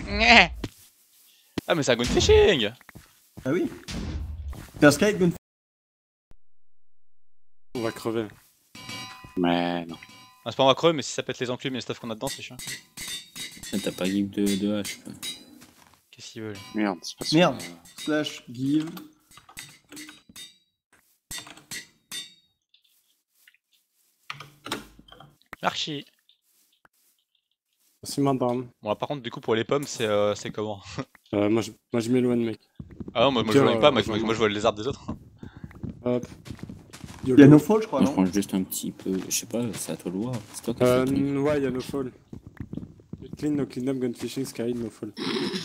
Ah, mais c'est un gun fishing. Ah oui. C'est un Sky Gun. On va crever. Mais non. Ah, c'est pas moi creux, mais si ça pète les enclumes et le stuff qu'on a dedans, c'est chiant. T'as pas give de hache. Quoi. Qu'est-ce qu'ils veulent? Merde, c'est pas sûr. Merde. Slash give. Archi. Merci madame. Bon, là, par contre, du coup, pour les pommes, c'est comment? Moi je m'éloigne mec. Ah non, moi je Tiens, vois pas, moi je je vois les arbres des autres. Hop. Il y a no fall, je crois, Moi, je non? prends juste un petit peu. Je sais pas, c'est à toi de voir. C'est toi qui as fait le truc. Ouais, y'a no fall. Clean, no clean up, gun fishing, sky, no fall.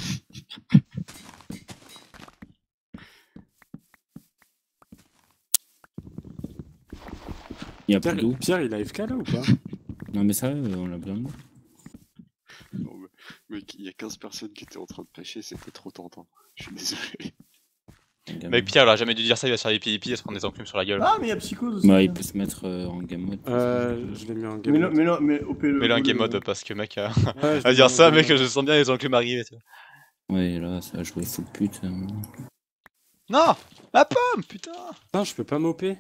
Y'a plus d'eau. Pierre, il a FK là ou pas? Non, mais ça, on l'a besoin de. Non, mais mec, il y a 15 personnes qui étaient en train de pêcher, c'était trop tentant. Je suis désolé. Mec, Pierre, il aurait jamais dû dire ça, il va se faire des PvP et se prendre des enclumes sur la gueule. Ah, mais il y a Psychose aussi. Bah, il peut se mettre en game mode. Je l'ai mis en game Mais mode. non, mais OP le. Mets-le en game mode parce que, mec, Ouais, je à l'ai dire mis en ça, game mec, mode. je sens bien les enclumes arriver. Tu vois. Ouais, là, ça a joué full pute. Non! Ma pomme, putain! Putain, je peux pas m'OP.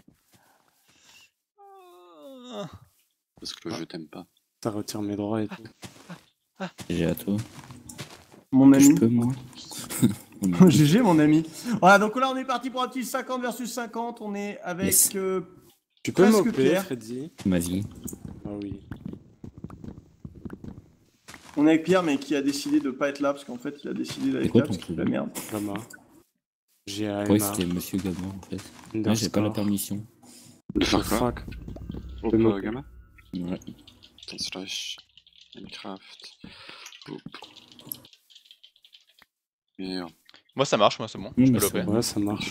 Parce que je t'aime pas. Ça retire mes droits et tout. J'ai à toi. Mon Je ami. peux, moi. GG, mon ami. Voilà, donc là, on est parti pour un petit 50 versus 50. On est avec. Yes. Tu peux Presque m'OP, Pierre. Freddy? Ma vie. Ah oui. On est avec Pierre, mais qui a décidé de pas être là parce qu'en fait, il a décidé d'aller C'est quoi là ton parce que c'est la pseudo? merde. Gama. GAMA. Ouais, c'était Monsieur Gabon en fait. Là, j'ai pas la permission. De faire quoi? Fuck. Au me- gamma? Ouais. Slash. Minecraft. Boop. Merde. Moi, ça marche, moi, c'est bon. Je peux mais l'OP. Ouais, ça marche.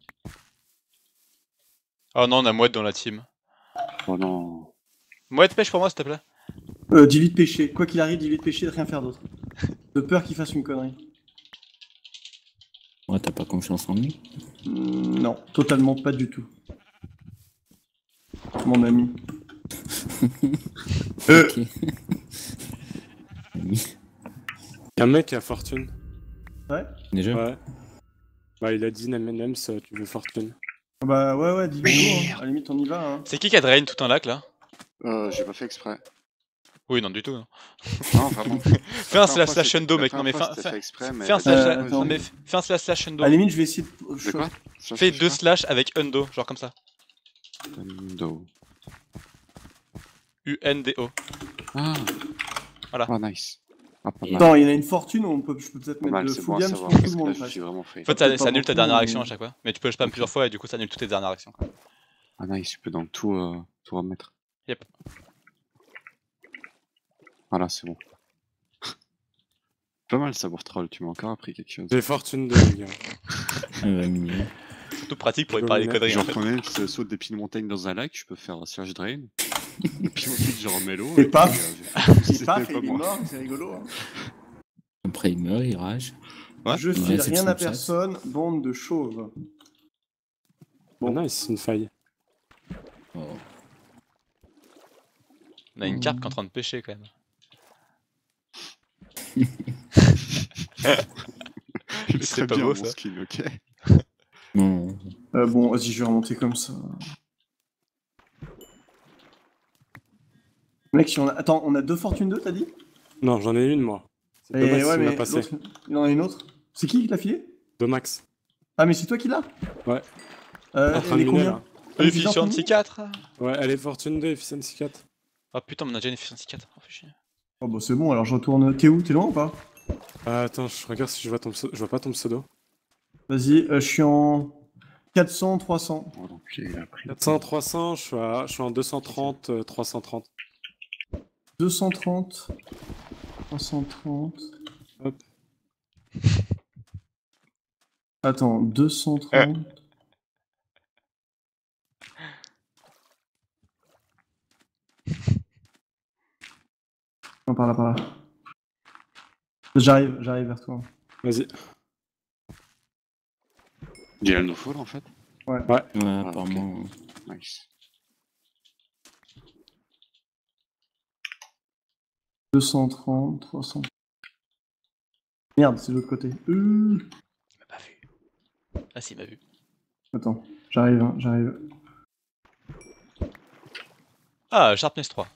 Oh non, on a Mouette dans la team. Oh non. Mouette, pêche pour moi, s'il te plaît. Dis-lui de pêcher. Quoi qu'il arrive, dis-lui de pêcher et de rien faire d'autre. De peur qu'il fasse une connerie. Ouais, t'as pas confiance en lui? Non, totalement pas du tout. Mon ami. Ok. Y'a un mec qui a fortune. Ouais. Déjà? Ouais. Bah, il a dit M&M's, tu veux fortune. Bah ouais, dis-lui go, hein. À la limite, on y va. Hein. C'est qui a drain tout un lac là? J'ai pas fait exprès. Oui, non, du tout. Non. Non, vraiment. Fais un slash undo, mec. Non, mais fais un slash. Non, mais fais un slash undo. À la limite, je vais essayer de. De quoi? Fais 2 slash avec undo, genre comme ça. Undo. UNDO. Ah. Voilà. Oh, nice. Ah, pas mal. Attends, il y en a une fortune, je peux peut-être Pas mettre mal, de c'est bon full à gamme savoir. sur tout Parce le que là, monde. je suis presque. vraiment fait. En fait, Peut-être ça pas annule ta beaucoup, dernière mais- action à chaque fois. Mais tu peux le spam plusieurs fois et du coup, ça annule toutes tes dernières actions. Quoi. Ah, nice, tu peux donc tout remettre. Yep. Voilà, c'est bon. Pas mal, savoir troll, tu m'as encore appris quelque chose. J'ai fortune de les gars. Mignon. Tout pratique pour réparer les conneries. En Genre, fait. prenez, je saute des piles montagnes dans un lac, je peux faire un slash drain. Et puis ensuite, je remets l'eau. Et paf. puis, Il paf, c'était et pas il est moi. mort, c'est rigolo. Hein. Après, il meurt, il rage. Ouais. Je Il file reste rien à 700 personne, bande de chauves. Bon, nice, une faille. Oh. On a une carte qui est en train de pêcher quand même. Il est C'est très pas bien, beau, mon ça. skin, ok. Non. Bon, vas-y, je vais remonter comme ça. Mec, si on a... Attends, on a 2 fortunes 2, t'as dit? Non, j'en ai une moi. C'est Et dommage ouais, si on mais l'a passé. l'autre, il en a une autre. C'est qui l'a filé? De max. Ah, mais c'est toi qui l'as? Ouais. Elle En train de est miner, combien? là. Elle est déjà en train de Efficiency miner 4. Ouais, elle est fortune 2, efficiency 4. Oh putain, mais on a déjà une efficiency 4. Oh, fais chier. Oh bah c'est bon, alors je retourne. T'es où? T'es loin ou pas? Attends, je regarde si je vois ton pseudo. Je vois pas ton pseudo. Vas-y, je suis en 400, 300. Oh, donc, il a pris. 400, 300, je suis en 230, 330. 230. 330. Hop. Attends, 230. Non, par là, par là. J'arrive vers toi. Vas-y. Il y a le no-fall en fait. Ouais, ok. apparemment. Nice. 230, 300. Merde, c'est de l'autre côté. Il m'a pas vu. Ah si, il m'a vu. Attends, j'arrive, hein, j'arrive. Ah, Sharpness 3.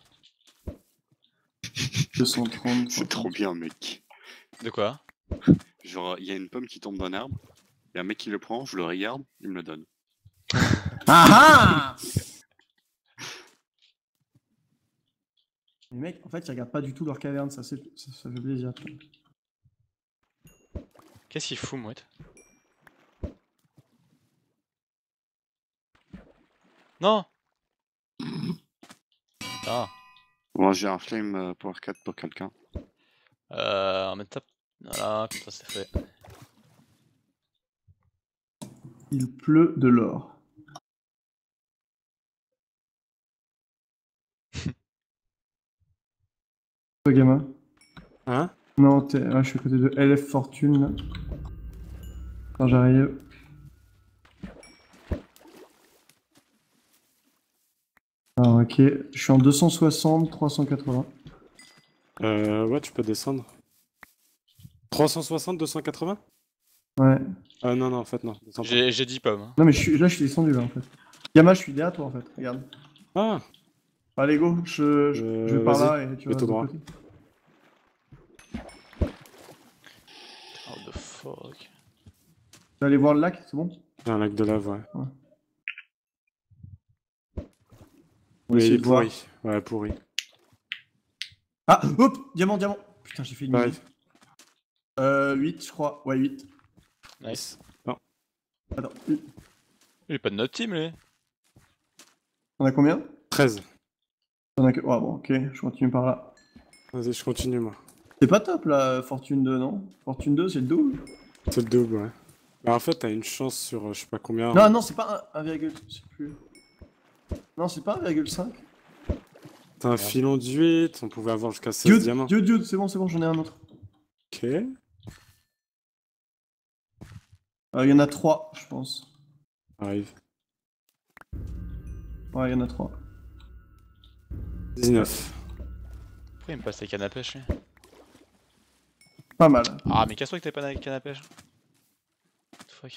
230. C'est trop bien, mec. De quoi? Genre, il y a une pomme qui tombe d'un arbre, il y a un mec qui le prend, je le regarde, il me le donne. Ah ah Les mecs, en fait, ils regardent pas du tout leur caverne, ça fait plaisir. Qu'est-ce qu'il fout, Mouette? Non! Ah. Bon, j'ai un flame power 4 pour quelqu'un. On met top. Voilà, comme ça c'est fait. Il pleut de l'or. Toi, gamin? Hein? Non, je suis à côté de LF Fortune là. Quand j'arrive. Ah, ok, je suis en 260, 380. Ouais, tu peux descendre. 360, 280? Ouais. Ah non, en fait, non. J'ai 10 pommes. Hein. Non, mais je suis descendu là en fait. Gamma, je suis derrière toi en fait, regarde. Ah! Allez, go, je vais par là et tu vas tout de droit. l'autre côté. Oh the fuck. Tu vas aller voir le lac, c'est bon? Il y a un lac de lave, ouais. On va Mais essayer il est de voir. pourri. Ouais, pourri. Ah, hop, diamant. Putain, j'ai fait une Pareil. 8, je crois. Ouais, 8. Nice. Attends, Il est pas de notre team, lui. on a combien? 13. On a que... Oh, bon, ok, je continue par là. Vas-y, je continue, moi. C'est pas top là, Fortune 2, non? Fortune 2, c'est le double? C'est le double, ouais. Bah, en fait, t'as une chance sur je sais pas combien. Non, non, c'est pas 1, je sais plus. Non, c'est pas 1,5. T'as un filon de 8, on pouvait avoir jusqu'à 16 diamants. Dude, c'est bon, j'en ai un autre. Ok. Il y en a 3, je pense. Arrive. Ouais, il y en a 3. 19. Pourquoi il me passe les cannes à pêche, lui? Pas mal. Ah, mais casse-toi que t'as pas de canne à pêche. What the fuck?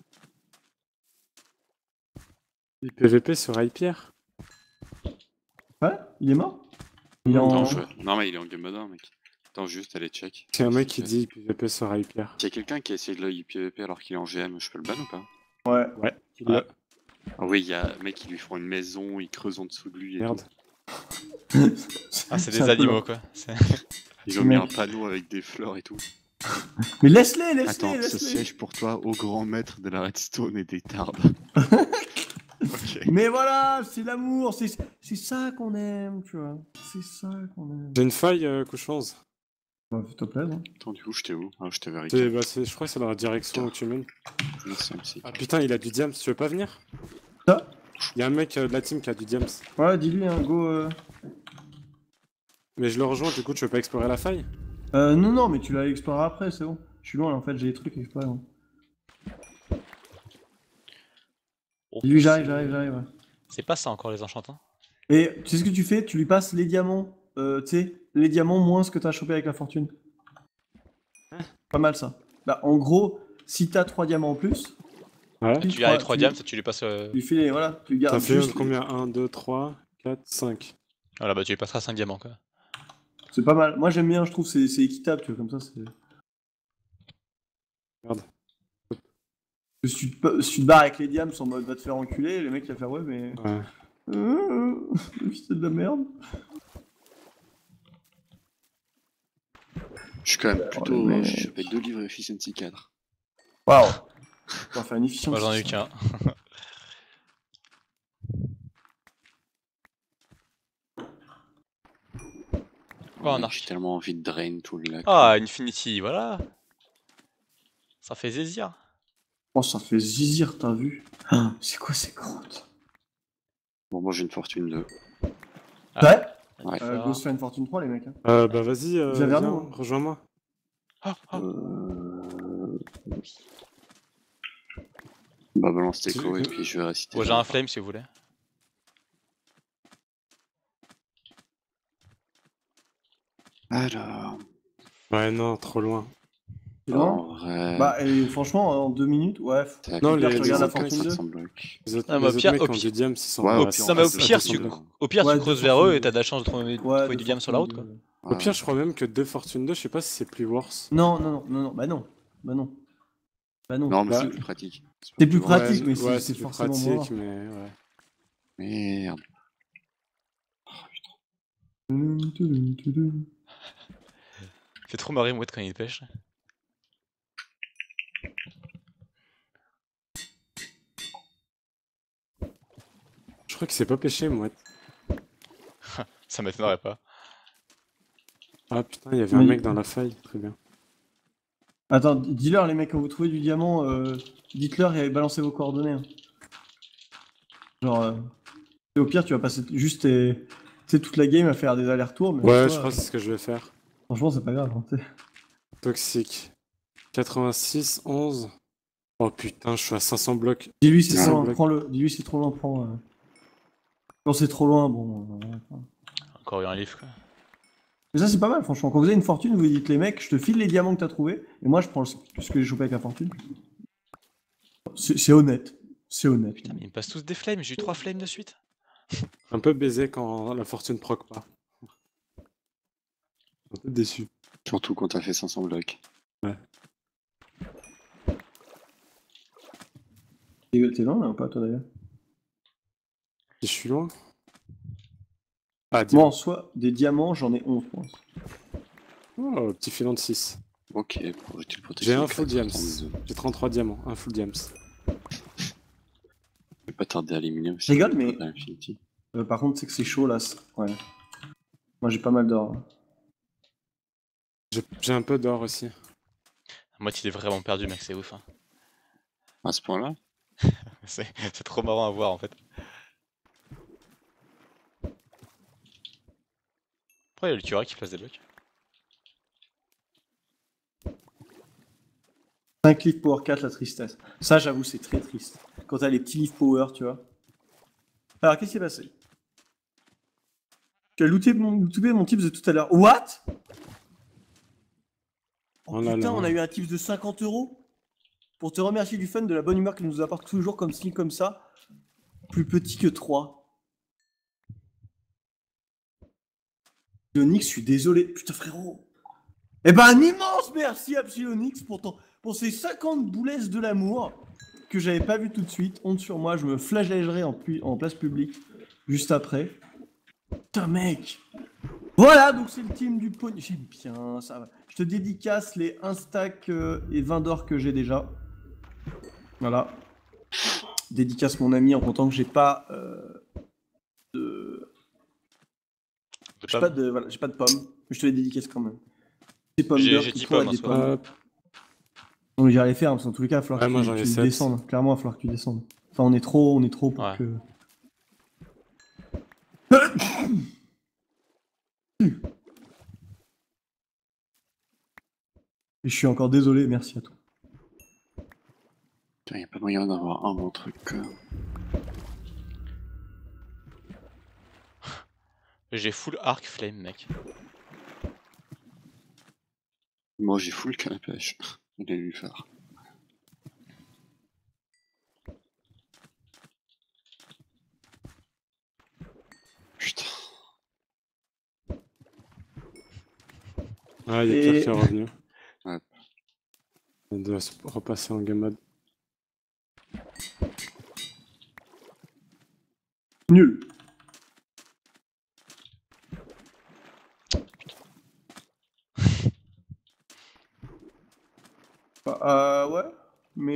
Il PVP sur Hypierre. Ouais, il est mort? Il est Non, en... non, mais il est en game mode 1, mec. Attends, juste, allez, check. C'est un mec qui dit PVP sur Hypierre. S'il y a quelqu'un qui a essayé de le PVP alors qu'il est en GM, je peux le ban ou pas? Ouais. Ouais. Ouais. Ah oui, il y a un mec qui lui font une maison, il creuse en dessous de lui et Merde. tout. Ah, c'est C'est des un peu animaux, long. quoi. C'est- Ils ont mis un Mec. panneau avec des fleurs et tout. Mais laisse-les, Attends, ce laisse-les. siège pour toi, au grand maître de la redstone et des tarbes. Ok. Mais voilà, c'est l'amour, c'est ça qu'on aime, tu vois. C'est ça qu'on aime. J'ai une faille, couchance. Bah, s'il te plaît, hein. Attends, du coup, j'étais où? Ah, j'étais vers C'est- Ikea. bah, je crois que c'est dans la direction où tu mènes. Merci, MC. Ah putain, il a du diams, tu veux pas venir? Ça? Il y a un mec de la team qui a du diams. Ouais, dis-lui, hein, go. Mais je le rejoins, du coup, tu veux pas explorer la faille? Non, mais tu l'as exploré après, c'est bon. Je suis loin, là, en fait, j'ai des trucs à explorer. Hein. Oh, Dis-lui, j'arrive. Ouais. C'est pas ça encore, les enchantants. Et tu sais ce que tu fais? Tu lui passes les diamants, tu sais, les diamants moins ce que t'as chopé avec la fortune. Pas mal ça. Bah, en gros, si t'as 3 diamants en plus, Ouais. tu Tu viens avec 3 tu- diams, ça tu lui passes. tu lui fais les. Voilà, tu T'as gardes fait juste. combien? 1, 2, 3, 4, 5. Voilà, bah tu lui passeras 5 diamants, quoi. C'est pas mal. Moi, j'aime bien, je trouve, c'est équitable, tu vois, comme ça, c'est. Merde. Si tu te barres avec les diams en mode va te faire enculer, les mecs, ils vont faire ouais, mais. Ouais. C'est de la merde. Je suis quand même plutôt. Oh, le mec. J'ai chopé 2 livres Efficiency 4. Waouh! On va faire une efficience. Moi j'en ai eu qu'un. Oh, un arc. J'ai tellement envie de drain tout le lac. Ah, Infinity, voilà. Ça fait zésir. Oh, ça fait zizir, t'as vu? Ah, c'est quoi ces grottes? Bon, moi j'ai une fortune 2. Ouais? Ouais. Go se faire une fortune 3, les mecs. Hein. Bah vas-y, avez viens, un nom, hein. rejoins-moi. Ah, ah. Bah balance tes co et puis je vais réciter. Bon, j'ai un flame si vous voulez. Alors. Ouais, non, trop loin. En vrai... Bah, et franchement, en 2 minutes, ouais. Non, tu les regardes la autres mecs, fortune 2. Les autres Ah, mais au mecs pire, qui ont du diams, ils sont Ouais, à au pire, Non, mais au à pire, 200 tu, blocs. au pire, Ouais, tu deux creuses vers eux fortunes et t'as de la chance de trouver, Ouais, du diam sur la route, quoi. Au pire, je crois même que 2 fortune 2, je sais pas si c'est plus worse. Non, bah non. Bah non. Bah non. Non, mais Bah, c'est plus pratique. C'est plus vrai. pratique, mais ouais, c'est plus forcément moins pratique, rare. mais ouais. Merde. Fait trop marrer Mouette quand il pêche. Je crois qu'il s'est pas pêché, Mouette. Ça m'étonnerait pas. Ah putain, il y avait un mec dans la faille, très bien. Attends, dis-leur les mecs, quand vous trouvez du diamant, dites-leur et balancez vos coordonnées. Hein. Genre, au pire, tu vas passer juste toute la game à faire des allers-retours. Mais Ouais, toi, je crois que c'est ce que je vais faire. franchement, c'est pas grave. Hein, Toxique. 86, 11. Oh putain, je suis à 500 blocs. dis-lui c'est 500 trop loin, blocs. prends-le. Dis-lui c'est trop loin, prends. Quand c'est trop loin, bon. Encore eu un livre, quoi. Mais ça, c'est pas mal, franchement. Quand vous avez une fortune, vous dites les mecs, je te file les diamants que t'as trouvés, et moi, je prends ce que j'ai chopé avec la fortune. C'est honnête. C'est honnête. Putain, mais ils me passent tous des flames, j'ai eu 3 flames de suite. Un peu baisé quand la fortune proc pas. Un peu déçu. Surtout quand t'as fait 500 blocs. Ouais. T'es loin là ou pas, toi d'ailleurs? Je suis loin. Ah, Moi, diamant. en soi, des diamants, j'en ai 11, je pense. Oh, petit filon de 6. Ok, pour jeter le protège. J'ai un full diams. J'ai 33 diamants, un full diams. Je vais pas tarder à l'éliminer. Je rigole, mais- Infinity. Par contre, c'est que c'est chaud là. Ouais. Moi, j'ai pas mal d'or. Hein. J'ai un peu d'or aussi. Moi, il est vraiment perdu, mec, c'est ouf. Hein. À ce point-là? C'est trop marrant à voir, en fait. Pourquoi il y a le curé qui place des blocs? 5 livres power 4, la tristesse. Ça, j'avoue, c'est très triste. Quand t'as les petits livres power, tu vois. Alors, qu'est-ce qui s'est passé? Tu as looté mon tips de tout à l'heure. What? Oh, Oh là putain, là. on a eu un tips de 50 € pour te remercier du fun, de la bonne humeur qu'il nous apporte toujours comme ci, comme ça. Plus petit que 3. Psylonix, je suis désolé. Putain, frérot. Eh ben, un immense merci à Psylonix pour ces 50 boulettes de l'amour que j'avais pas vu tout de suite. Honte sur moi, je me flagellerai en place publique juste après. Putain, mec. Voilà, donc c'est le team du pognon. J'aime bien ça. Va. Je te dédicace les 1 stack et 20 d'or que j'ai déjà. Voilà. Dédicace mon ami en comptant que j'ai pas de. J'ai pas de pommes. Mais je te les dédicace quand même. Des pommes d'or. J'ai 10 pommes en soi. Hop. Non, mais j'y les faire, parce qu'en tous les cas, il va falloir Ouais, moi, j'en que ai tu 7. descendes. Clairement, il va falloir que tu descendes. Enfin, on est trop pour Ouais. que. Et je suis encore désolé, merci à toi. Putain, y a pas moyen d'avoir un bon truc. J'ai full arc flame, mec. Moi j'ai full canne à pêche. On allait lui faire. Putain. Ah, il y a Pierre qui est revenu. Ouais. On doit se repasser en game mode. Nul. Ouais, mais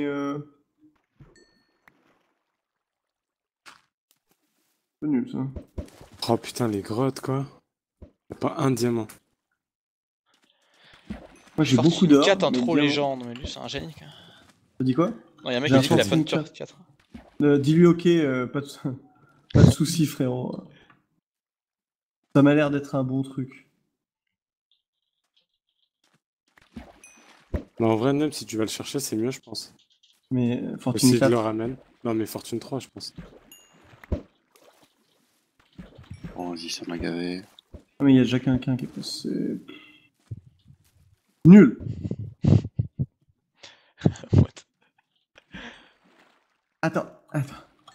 c'est nul ça. Oh putain, les grottes quoi. Y'a pas un diamant. Moi j'ai beaucoup d'or. 4 en mais trop diamant- légende, mais lui c'est un génie. Quoi. T'as dit quoi? Non, y'a un mec J'ai qui dit qu'il a pas de un turf 4. Dis-lui ok, pas de soucis frérot. Ça m'a l'air d'être un bon truc. Mais en vrai, même si tu vas le chercher, c'est mieux, je pense. Mais Fortune Aussi, je 4. le ramène. Non, mais Fortune 3, je pense. Oh, vas-y, ça m'a gavé. Ah, mais il y a déjà quelqu'un qui est passé. Nul. Attends.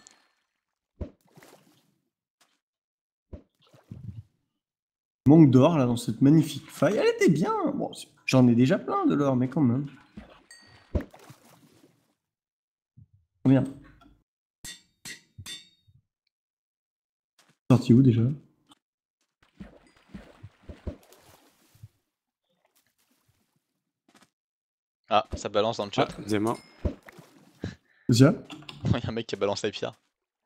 Manque d'or là dans cette magnifique faille. Elle était bien. Bon, j'en ai déjà plein de l'or, mais quand même. Combien? Sorti où déjà? Ah, ça balance dans le chat. Ah, diamant. Il y a Il y a un mec qui a balancé la pierre.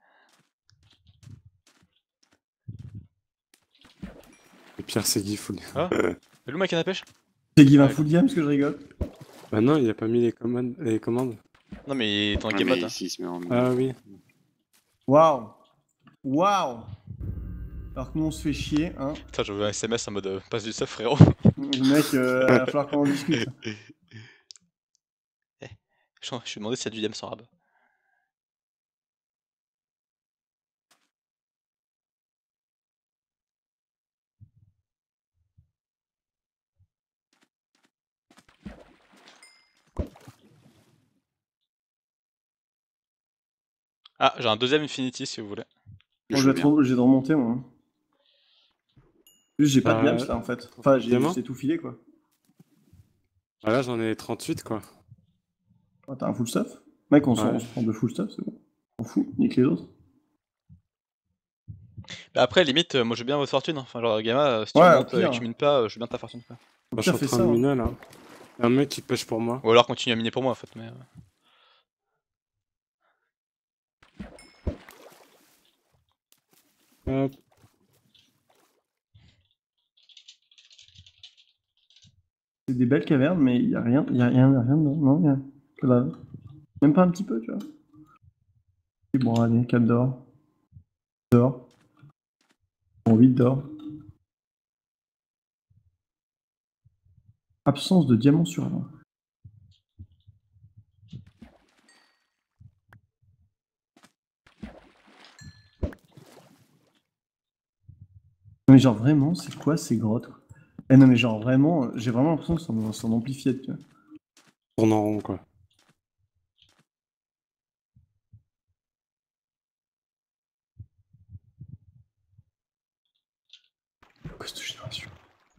Et Pierre, c'est Guy Full. Ah, c'est le mec à la pêche? C'est Guy va full game parce que je rigole. Bah non, il a pas mis les commandes. Non, mais il est en Ah, game mais mode. ici, il se met en Ah oui. Waouh. Waouh. Alors que nous on se fait chier, hein. Putain, je veux un SMS en mode passe du stuff, frérot. Le mec, il va falloir qu'on en discute. Je me suis demandé s'il y a du DM sans rab. Ah, j'ai un deuxième Infinity si vous voulez. Bon, je vais être obligé de remonter moi. Juste j'ai pas de diams là en fait. Enfin j'ai tout filé quoi. Ah là j'en ai 38 quoi. Oh, t'as un full stuff? Mec on se prend de full stuff, c'est bon. On fout, nique les autres. Bah après, limite, moi je veux bien votre fortune. Enfin, genre, Gamma, si tu Ouais, montes et que tu mines pas, je veux bien ta fortune. Quoi. Bah, je suis en train de miner là. Il y a un mec qui pêche pour moi. Ou alors continue à miner pour moi en fait. Mais... Hop. C'est des belles cavernes, mais il y a rien, non, y a que dalle. Même pas un petit peu, tu vois. Et bon, allez, 4 d'or. D'or. Bon, 8 d'or. Absence de diamant sur avant. Mais genre vraiment, c'est quoi ces grottes? Eh non mais genre vraiment, j'ai vraiment l'impression que c'est en amplifié, tu vois. Tourne en rond quoi. Quoi cette génération?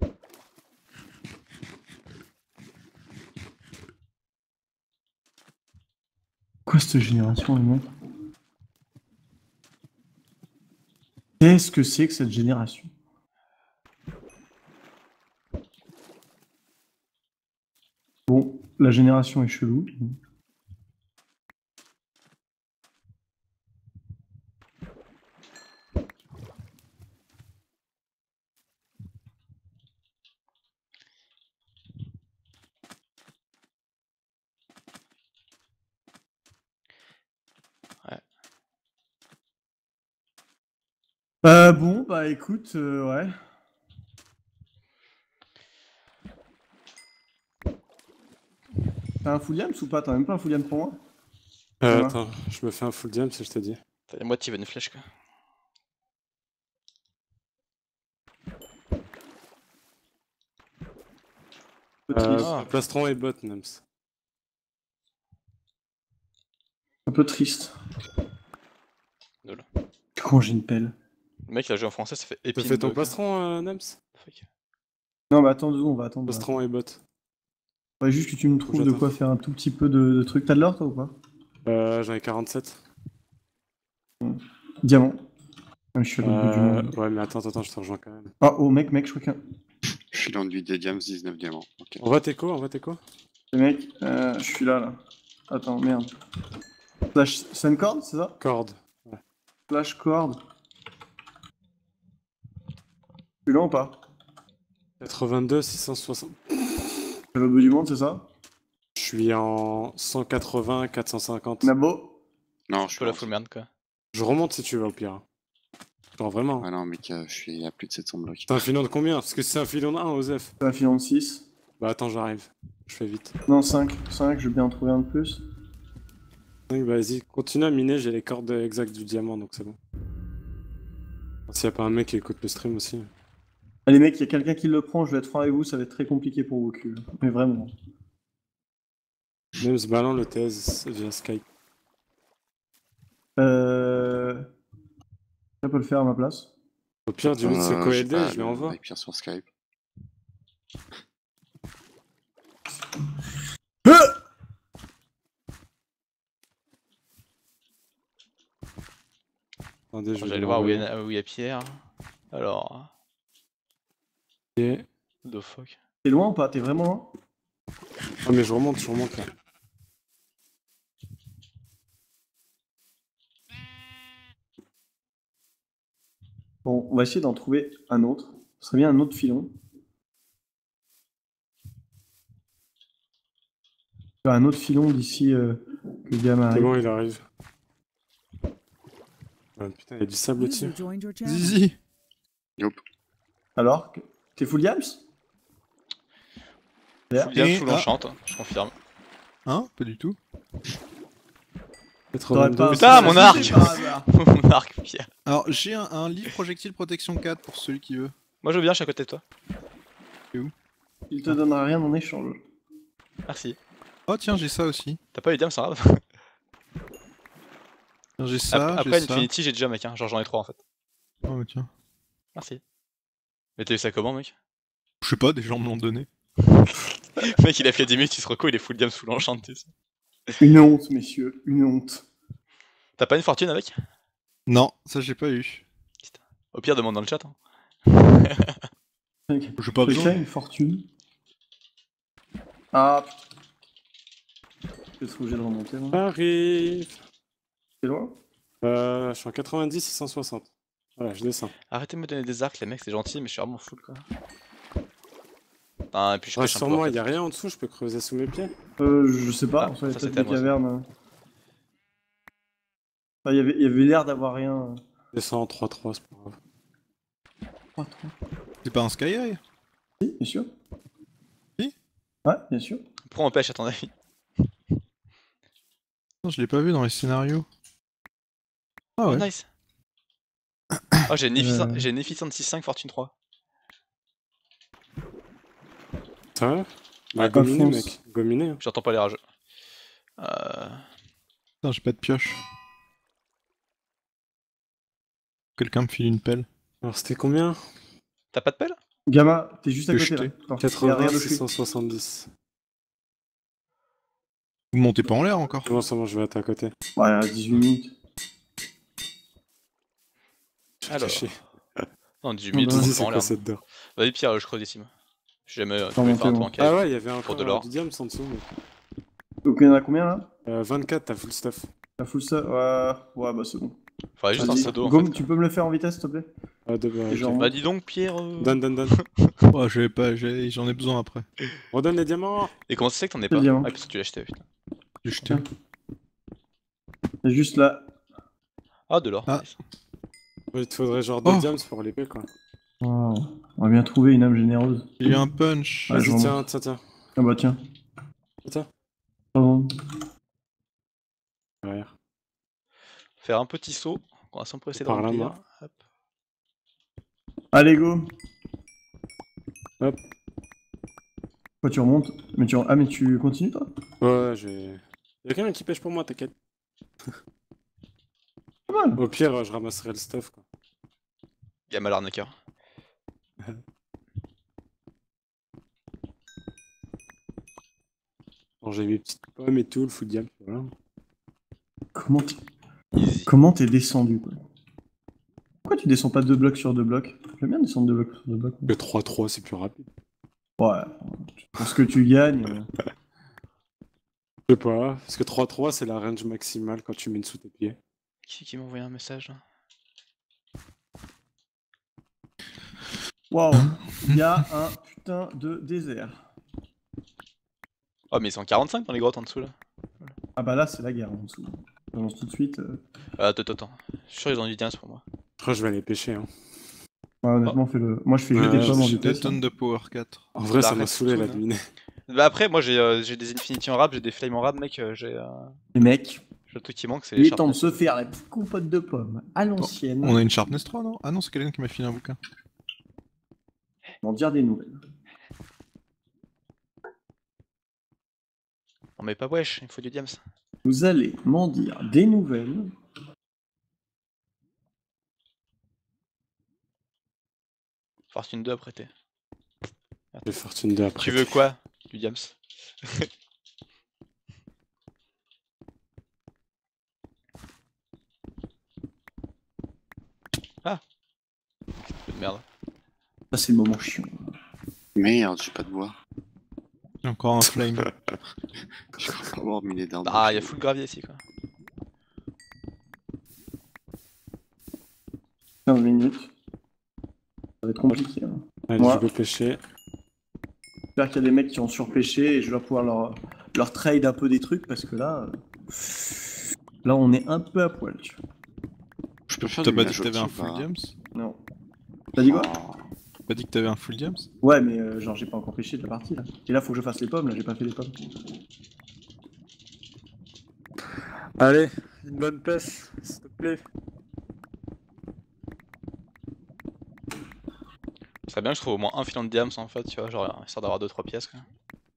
Quoi cette génération les mecs? Qu'est-ce que c'est que cette génération? Bon, la génération est chelou. Bon, bah écoute, ouais. T'as un full diams ou pas? T'as même pas un full diams pour moi? Attends, je me fais un full diams, je t'ai dit. T'as moi tu veux une flèche quoi. Plastron et bot, Nams. Un peu triste. Nul. Quand j'ai une pelle. Le mec il a joué en français, ça fait épine. Tu fais ton plastron, Nams? Non, mais attends 2 secondes, on va attendre. Plastron et bot. Ouais, juste que tu me trouves de quoi faire un tout petit peu de trucs. T'as de l'or toi ou pas? J'en ai 47. Diamant. Je suis à l'autre bout du monde. Ouais, mais attends, je te rejoins quand même. Ah, oh mec, je crois qu'un. Je suis dans le des diams, 19 diamants. Okay. On va t'écho. Mec, je suis là. Attends, merde. Flash Suncord, c'est ça? Corde. Ouais. Flash cord. Tu es là ou pas? 82, 660. C'est l'autre bout du monde, c'est ça? Je suis en 180, 450. Nabo? Non, je suis la full merde quoi. Je remonte si tu veux au pire. Genre vraiment. Ah non, mec, je suis à plus de 700 blocs. T'as un filon de combien? Parce que c'est un filon de 1, Osef. C'est un filon de 6. Bah attends, j'arrive. Je fais vite. Non, 5. 5, je vais bien en trouver un de plus. 5, vas-y, continue à miner, j'ai les cordes exactes du diamant, donc c'est bon. S'il y a pas un mec qui écoute le stream aussi. Allez mec, il y a quelqu'un qui le prend, je vais être franc avec vous, ça va être très compliqué pour vos culs. Mais vraiment. Même ce ballon, le TS via Skype. Ça peut le faire à ma place. Au pire, dis-lui de se coaider, je lui Avec envoie. Pierre sur Skype. Attendez, je vais J'allais lui voir où envoyer. il y a Pierre. Alors. Ok. The fuck. T'es loin ou pas? T'es vraiment loin? Ah, mais je remonte là. Bon, on va essayer d'en trouver un autre. Ce serait bien un autre filon. Un autre filon d'ici que le gamin C'est arrive. bon, il arrive. Ah, putain, il y a du sable User au-dessus. joined your channel. Zizi. Alors, t'es full Diams? Full diable, Et full enchante, je confirme. Hein? Pas du tout. 82. Putain, mon arc par hasard. Mon arc, Pierre. Alors, j'ai un livre projectile protection 4 pour celui qui veut. Moi je veux bien, je suis à côté de toi. Il te donnera rien en échange. Merci. Oh, tiens, j'ai ça aussi. T'as pas eu diam, c'est grave. Tiens, j'ai ça. Après j'ai ça. Infinity, j'ai déjà mec, hein. Genre j'en ai 3 en fait. Oh, bah, tiens. Merci. Mais t'as eu ça comment, mec? Je sais pas, des gens me l'ont donné. Mec, il a fait 10 minutes, il se reco, il est full diam, full enchant, tu sais. Une honte, messieurs, une honte. T'as pas une fortune avec? Non, ça j'ai pas eu. Au pire, demande dans le chat. Hein. J'ai pas Quelqu'un a besoin. une fortune. Ah. Je vais être obligé de remonter. Moi. Arrive. C'est loin? Je suis en 90, 660. Voilà, je descends. Arrêtez de me donner des arcs, les mecs, c'est gentil, mais je suis vraiment full quoi. Ah, et puis je Reste pêche un sur peu, en moi, fait. y a rien en dessous, je peux creuser sous mes pieds. Je sais pas, Ah, ça, il y a ça, peut-être c'était à des moi, ça. cavernes. Ah, il y avait l'air d'avoir rien. Je descends en 3-3, c'est pas grave. Pas trop. C'est pas un Sky Eye? Si, bien sûr. Si? Ouais, bien sûr. Pourquoi on pêche à ton avis? Non, je l'ai pas vu dans les scénarios. Ah Oh ouais. nice. Oh j'ai une efficiente 6-5 fortune 3. Ça va? Ouais, Bah, gominé, Alphonse. mec. Gominé. Hein. J'entends pas les rageux. Putain, j'ai pas de pioche. Quelqu'un me file une pelle. Alors, c'était combien? T'as pas de pelle? Gamma, t'es juste à J'ai côté là. jeté. Attends, 80, regarde le chute. 670. Vous montez pas en l'air encore? Bon, ça va, je vais être à côté. Ouais, à 18 minutes. Alors. Caché. Non, 18 Non, minutes, non, on Dis, peut c'est en quoi l'air. cette dor? Vas-y Pierre, je creuse ici. J'ai jamais T'en trouvé faire un montes, tour en Ah cage. ouais, il y avait encore de l'or. du diams en dessous. Mais... Donc il y en a combien là? 24, t'as full stuff. La full ça? Ouais, bah c'est bon. Faudrait juste un Vas-y. pseudo en Gomme, fait. tu peux me le faire en vitesse s'il te plaît? Bah, Et genre- ok. Bah dis donc Pierre. Donne. Ouais, j'en ai besoin après. Redonne les diamants. Et comment ça c'est que t'en es C'est pas? bien. Ah parce que tu l'as acheté putain. J'ai jeté. C'est juste là. Ah de l'or. Ah. Nice. Il te faudrait genre 2 Oh. diams pour l'épée, quoi. Oh, on va bien trouver une âme généreuse. J'ai eu un punch. Ouais, je Vas-y, remonte. tiens. Ah bah tiens. Tiens. Pardon. Derrière. Faire un petit saut. On va s'empresser de Par là, remplir. moi. Hop. Allez go. Hop. Quoi tu remontes? Mais tu continues toi? Ouais, j'ai... Y'a quelqu'un qui pêche pour moi, t'inquiète. Pas mal. Au pire, je ramasserai le stuff, quoi. Gamal arnaqueur. Bon, j'ai mes petites pommes et tout, le full diam, voilà. Easy. Comment t'es descendu quoi? Pourquoi tu descends pas 2 blocs sur 2 blocs? J'aime bien descendre 2 blocs sur 2 blocs. Le 3-3, c'est plus rapide. Ouais. Pour ce que tu gagnes. Je sais pas, parce que 3-3, c'est la range maximale quand tu mets sous tes pieds. Qui m'a envoyé un message là? Waouh. Il y a un putain de désert. Oh mais ils sont 45 dans les grottes en dessous là. Ah bah là c'est la guerre en dessous. Je lance tout de suite. Attends. Je suis sûr ils ont du diams pour moi. Je crois que je vais aller pêcher, hein. Ouais, honnêtement fais-le. Moi je fais juste Ouais, des pommes en J'ai des vitesse. tonnes de power 4. En vrai, ça m'a Redstone, saoulé, la hein. mine. Bah après moi j'ai des Infinity en rab, j'ai des Flame en rab mec, j'ai Les mecs, le truc qui manque c'est les il est temps de sharpness. se faire la petite compote de pommes à l'ancienne. On a une Sharpness 3, non? Ah non, c'est quelqu'un qui m'a filé un bouquin. M'en dire des nouvelles. Non mais pas wesh, il faut du diams. Vous allez m'en dire des nouvelles Fortune 2 à prêter. J'ai Fortune 2 après. Tu veux quoi, du Diams? Ah! De merde. Ça, c'est le moment chiant. Merde, j'ai pas de bois. J'ai encore un flame. Je crois pas avoir miné d'un. Ah, y'a full gravier ici quoi. 15 minutes. Ça va être compliqué. Hein. Allez, Moi. je vais pêcher. J'espère qu'il y a des mecs qui ont surpêché et je vais pouvoir leur trade un peu des trucs parce que là. Là, on est un peu à poil. Tu vois. Je peux faire T'as du pas dit que minage t'avais un optique, full pas. diams? Non. T'as dit quoi? Oh. T'as pas dit que t'avais un full diams? Ouais, mais genre, j'ai pas encore pêché de la partie là. Et là, faut que je fasse les pommes. Là, j'ai pas fait les pommes. Allez, une bonne pêche, s'il te plaît. Ce serait bien que je trouve au moins un filon de Diams en fait, tu vois, genre histoire d'avoir 2-3 pièces quoi.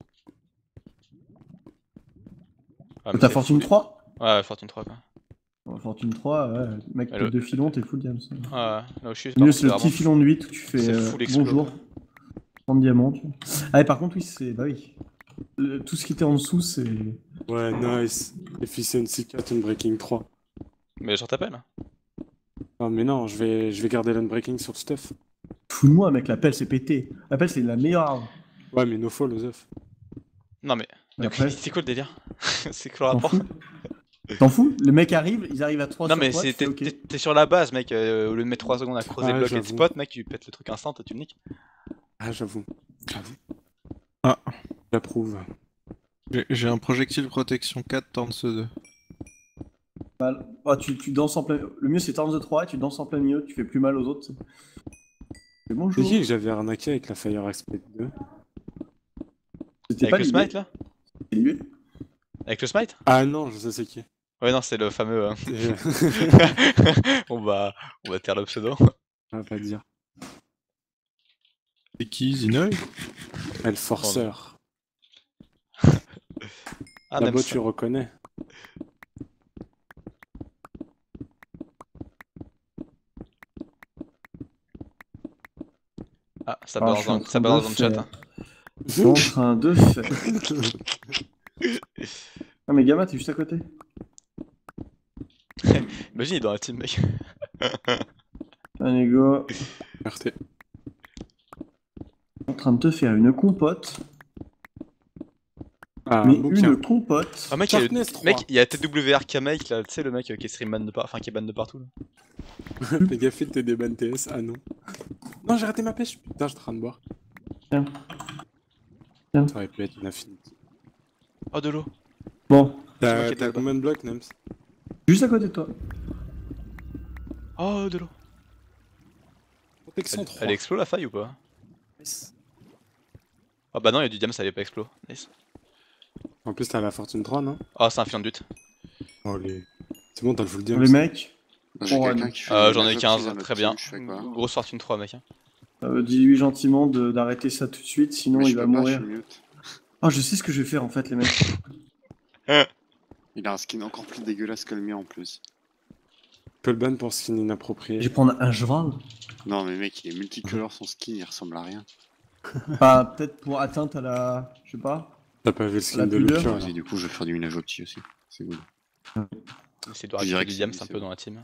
Ah, mais T'as c'est Fortune full. 3? Ouais, Fortune 3 quoi. Fortune 3, ouais. Mec, Allô. 2 filons, t'es full diams. Ouais, là où je suis, Mieux, par c'est le contre, petit filon de 8 où tu fais c'est full explo. bonjour. 30 diamants. Tu vois. Ah, et par contre, oui, c'est. Bah oui. Tout ce qui était en dessous, c'est. Ouais, nice. Efficiency 4, Unbreaking 3. Mais je t'appelle. Ah, mais non, je vais garder l'Unbreaking sur stuff. Fous de moi, mec, la pelle, c'est pété. La pelle, c'est la meilleure arme. Ouais, mais no fall aux œufs. Non mais, donc, Après, c'est quoi le délire? C'est quoi le t'en rapport? fous? T'en fous? Les mecs arrivent, ils arrivent à 3 Non sur mais toi, tu fais ok. t'es sur la base mec, au lieu de mettre 3 secondes à creuser Ah, le bloc et de j'avoue. spot, mec, tu pètes le truc instant et tu me niques. Ah, j'avoue. J'avoue. Ah. J'approuve. J'ai un projectile protection 4, Tornce 2. Oh, tu danses en plein. Le mieux, c'est Torn the 3, tu danses en plein milieu, tu fais plus mal aux autres. C'est C'est bonjour. qui que j'avais arnaqué avec la Fire Expect 2? C'était Avec pas le l'idée. smite là? C'était lui. Avec le smite? Ah non, je sais c'est qui. Ouais non, c'est le fameux... C'est- on va taire le pseudo. On va pas dire. C'est qui, Zinoy? Elle forceur. Ah, Là-bas, Nems. tu reconnais. Ah, ça Ah, balance je suis en dans, train ça balance de dans le chat. faire. Hein. Je suis en train de faire. Ah, mais Gamma, t'es juste à côté. Imagine, il est dans la team, mec. Allez, go. RT. En train de te faire une compote. Ah, Mais un bouquin. une compote. Ah, mec, il y a, Sharpness 3. mec, il y a TWRK mec là, tu sais, le mec qui est stream ban enfin qui est ban de partout là. Fais gaffe, t'es des ban TS. Ah non. Non, j'ai raté ma pêche. Putain, je suis en train de boire. Tiens. Tiens. Ça aurait pu être une affinité. Oh, de l'eau. Bon, T'as qui étais là-bas. combien de blocs, Nems? juste à côté de toi. Oh, de l'eau. Protection 3. Elle explose la faille ou pas? Ah bah non, il y a du diams, ça allait pas explo. Nice. En plus, t'as la Fortune 3, non? Ah, c'est un filon de but. Oh, les... C'est bon, t'as le full diam. Les mecs, J'ai Oh, quelqu'un non. qui fait. J'en ai minage 15, optique dans très notre bien. team, je fais quoi? Grosse fortune 3, mec. Hein. dis-lui gentiment d'arrêter ça tout de suite, sinon Mais il je va peux pas, mourir. je suis mute. Oh, je sais ce que je vais faire en fait, les mecs. Il a un skin encore plus dégueulasse que le mien en plus. Tu peux le ban pour skin Je inapproprié. vais prendre un cheval. Non mais mec, il est multicolore son skin, il ressemble à rien. Enfin, peut-être pour atteinte à la. Je sais pas. T'as pas vu le skin La de pudeur. Lucio, Vas-y, du coup, je vais faire du minage optique aussi. C'est cool. C'est de Je dirais récupérer que du diams c'est- un c'est peu bon. dans la team.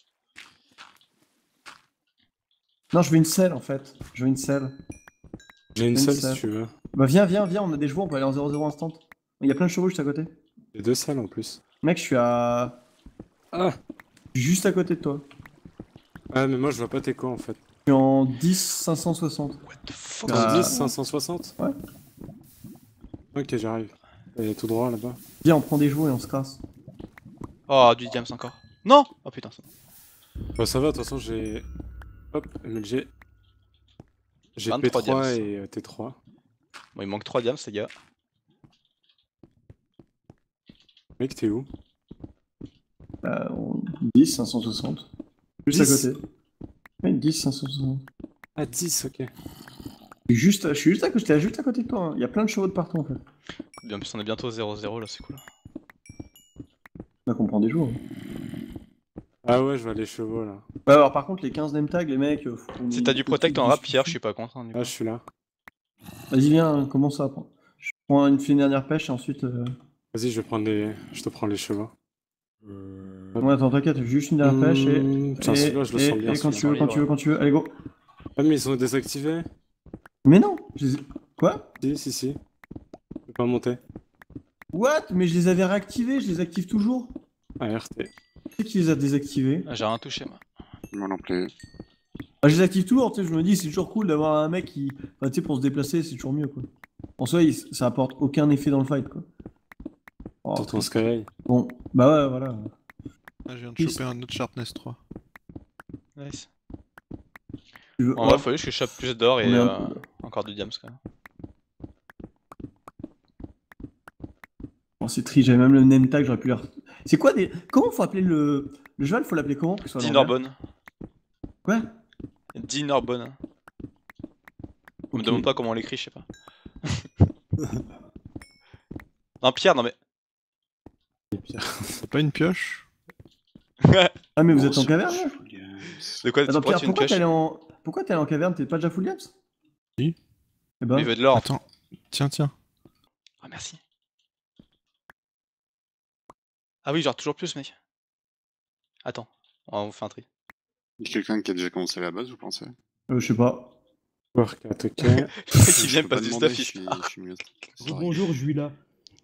Non, je veux une selle en fait. Je veux une selle. J'ai une Une seule seule. si tu veux. Bah, viens, on a des joueurs, on peut aller en 0-0 instant. Il y a plein de chevaux juste à côté. J'ai 2 salles en plus. Mec, je suis à. Ah! Juste à côté de toi. Ah, mais moi je vois pas tes quoi en fait. Je suis en 10 560. What the fuck? Ah. 10, 560? Ouais. Ok, j'arrive. Elle est tout droit là-bas. Viens, on prend des jouets et on se casse. Oh, du diams encore. Non! Oh putain, ça. Bah, ça va, de toute façon j'ai. Hop, MLG. J'ai 23 P3 diams. et T3. Bon, il manque 3 diams, les gars. Mec, t'es où? 10 560. Juste 10. à côté. Ouais, 10 560. Ah, 10, ok. Je suis juste à côté de toi. Hein. Il y a plein de chevaux de partout en fait. Et en plus, on est bientôt 0-0 là, c'est cool. Là qu'on prend des jouets. Ah ouais, je vois les chevaux là. Ouais, alors par contre, les 15 name tags, les mecs. Si t'as du protect en rap, Pierre, je suis pas content. Ah, je suis là. Vas-y, viens, commence à prendre. Je prends une dernière pêche et ensuite. Vas-y, je te prends les chevaux. Ouais, attends, t'inquiète, juste une dernière pêche et. Tiens, celui-là, je le sens bien. Et quand tu veux, allez, go. Ah, mais ils sont désactivés. Mais non Quoi? Si. Je peux pas monter. What? Mais je les avais réactivés, je les active toujours. Ah, RT. Qui les a désactivés? J'ai rien touché, moi. Moi non plus. Je les active toujours, tu sais, je me dis, c'est toujours cool d'avoir un mec qui. Enfin, tu sais, pour se déplacer, c'est toujours mieux, quoi. En soi, ça apporte aucun effet dans le fight, quoi. Oh, Sur ton Sky. bon, bah ouais, voilà. Ah, je viens de choper un autre Sharpness 3. Nice. Tu veux... En vrai, faut juste que je chope plus d'or et Combien encore de diams, quand même. Oh, c'est triste, j'avais même le name tag, j'aurais pu leur. C'est quoi des. Comment faut appeler le cheval? Faut l'appeler comment? Dinorbonne. Quoi? Dinorbonne. On me demande pas comment on l'écrit, je sais pas. Non, Pierre, non mais. C'est pas une pioche? Ah, mais vous êtes en caverne là? De quoi? Attends, Pierre, tu une pioche? pourquoi t'es allé en caverne? T'es pas déjà full gaps? Si. Eh ben. Il veut de l'or. Attends. Tiens. Ah, merci. Ah oui, genre toujours plus, mec. Attends, on vous fait un tri. Il y a quelqu'un qui a déjà commencé la base, vous pensez? Je sais pas. Work at OK. Qui vient passe du stuff, je suis mieux. Bonjour, je suis là.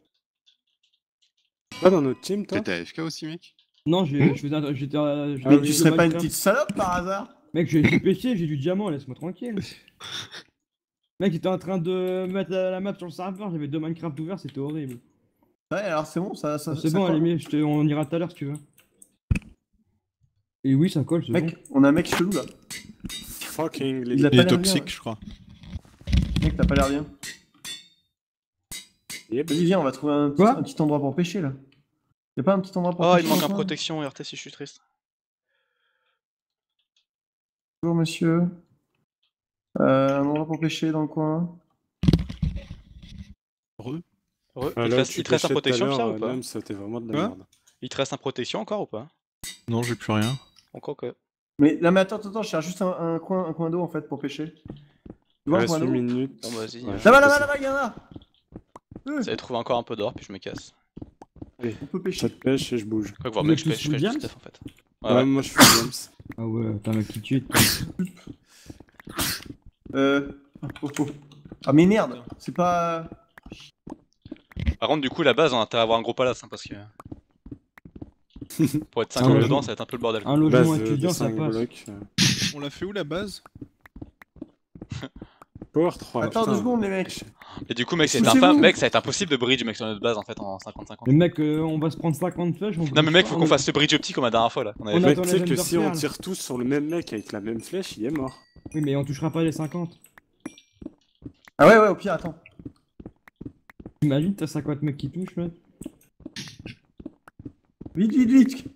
Pas dans notre team, toi? T'étais AFK aussi, mec? Non, j'étais. Mais tu serais pas une petite salope par hasard? Mec, j'ai du PC, j'ai du diamant, laisse-moi tranquille. Mec, il était en train de mettre la map sur le serveur, j'avais 2 Minecraft ouverts, c'était horrible. Ouais, alors c'est bon, ça. C'est bon, allez, on ira tout à l'heure si tu veux. Et oui, ça colle, c'est bon. Mec, on a un mec chelou là. Fucking Il a Il pas est l'air toxique, bien, je crois. Mec, t'as pas l'air bien. Yep. Vas-y, viens, on va trouver un petit endroit pour pêcher là. Y'a pas un petit endroit pour Oh, pêcher? il manque un encore protection RT si je suis triste. Bonjour monsieur. Un endroit pour pêcher dans le coin. Il Là, te reste un protection, Pierre, ou pas? Même, c'était vraiment de la Quoi? merde. Il te reste un protection encore ou pas? Non, j'ai plus rien. Encore que. Mais là, mais attends, je cherche juste un coin d'eau en fait pour pêcher. Tu Il vois un reste coin 8 d'eau? minutes. Bon, vas-y. Ouais, Là-bas, y'en a! Vous allez trouver encore un peu d'or, puis je me casse. Allez, On peut ça pêcher. te pêche et je bouge. Quoi que voir, Vous mec, êtes je pêche tous full du diams stuff en fait. Ouais, Ouais. moi je suis James. Ah ouais, t'as un mec qui tue. Ah mais merde, c'est pas... Par contre, du coup, la base, on a intérêt à avoir un gros palace, hein, parce que. Pour être 50 ouais. dedans, ça va être un peu le bordel. Un logement Base étudiant, de ça 5 passe. blocs. On l'a fait où la base? Power 3. Attends putain. 2 secondes les mecs. Et du coup, mec, ça va Poussez-vous. être impossible de bridge, mec, sur notre base en fait en 50-50. Mais mec, on va se prendre 50 flèches. Non, mais mec, faut qu'on fasse le bridge optique comme la dernière fois là. On avait On fait. Mec, attend tu la sais que Gender si on Pearl. tire tous sur le même mec avec la même flèche, il est mort. Oui, mais on touchera pas les 50. Ah ouais, au pire, attends. T'imagines, t'as 50 mecs qui touchent, mec. Vite.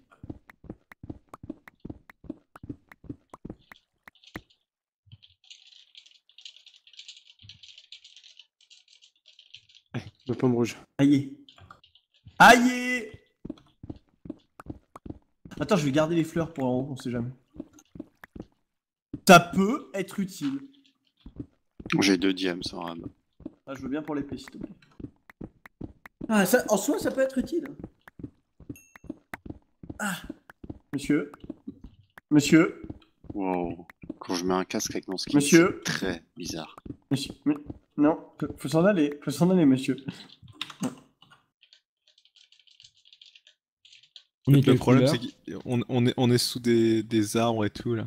Le pomme rouge. Aïe. Attends, je vais garder les fleurs pour en haut, on sait jamais. Ça peut être utile. J'ai 2 diams en rab. Ah, je veux bien pour l'épée, s'il te plaît. Ah, ça, en soi, ça peut être utile. Ah. Monsieur. Wow. Quand je mets un casque avec mon skin, Monsieur. c'est très bizarre. Monsieur. Non, faut s'en aller, monsieur. On est Le quelle problème, couleur? c'est qu'on est sous des arbres et tout là.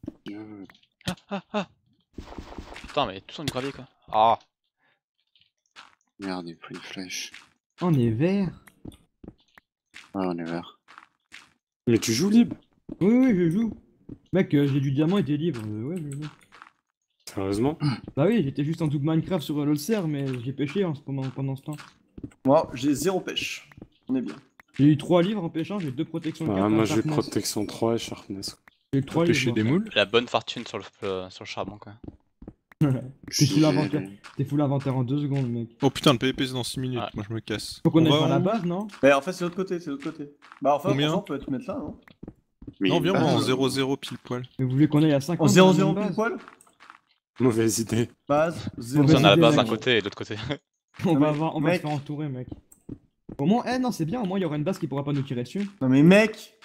Putain, mais tout ça du gravier quoi. Ah. Merde, il me faut une flèche. On est vert. Ouais, on est vert. Mais tu joues libre? Oui, je joue. Mec, j'ai du diamant et des livres. Ouais, je joue. Sérieusement? Bah oui, j'étais juste en dessous de Minecraft sur l'Olser, mais j'ai pêché pendant ce temps. Moi, j'ai 0 pêche. On est bien. J'ai eu 3 livres en pêchant, j'ai 2 protections 4. Ah, moi j'ai Sharpness. protection 3 et sharpness. J'ai eu 3 Pêcher livres. des moules? La bonne fortune sur le charbon quoi. T'es full inventaire. T'es full inventaire en 2 secondes, mec. Oh putain, le PvP c'est dans 6 minutes, Ouais. moi je me casse. Faut qu'on On aille va par la en haut? base, non? Mais en fait, c'est l'autre côté, Bah, enfin, Combien on peut te mettre là, non? Mais Non, viens, on va en base, 0-0 pile poil. Mais vous voulez qu'on aille à 50 En 0-0 pile poil. Mauvaise idée. Base, On 0. a la base d'un mec. côté et de l'autre côté. On Non, va, mais, on va se mec. faire entourer, mec. Au moins, non, c'est bien, au moins il y aura une base qui pourra pas nous tirer dessus. Non mais mec.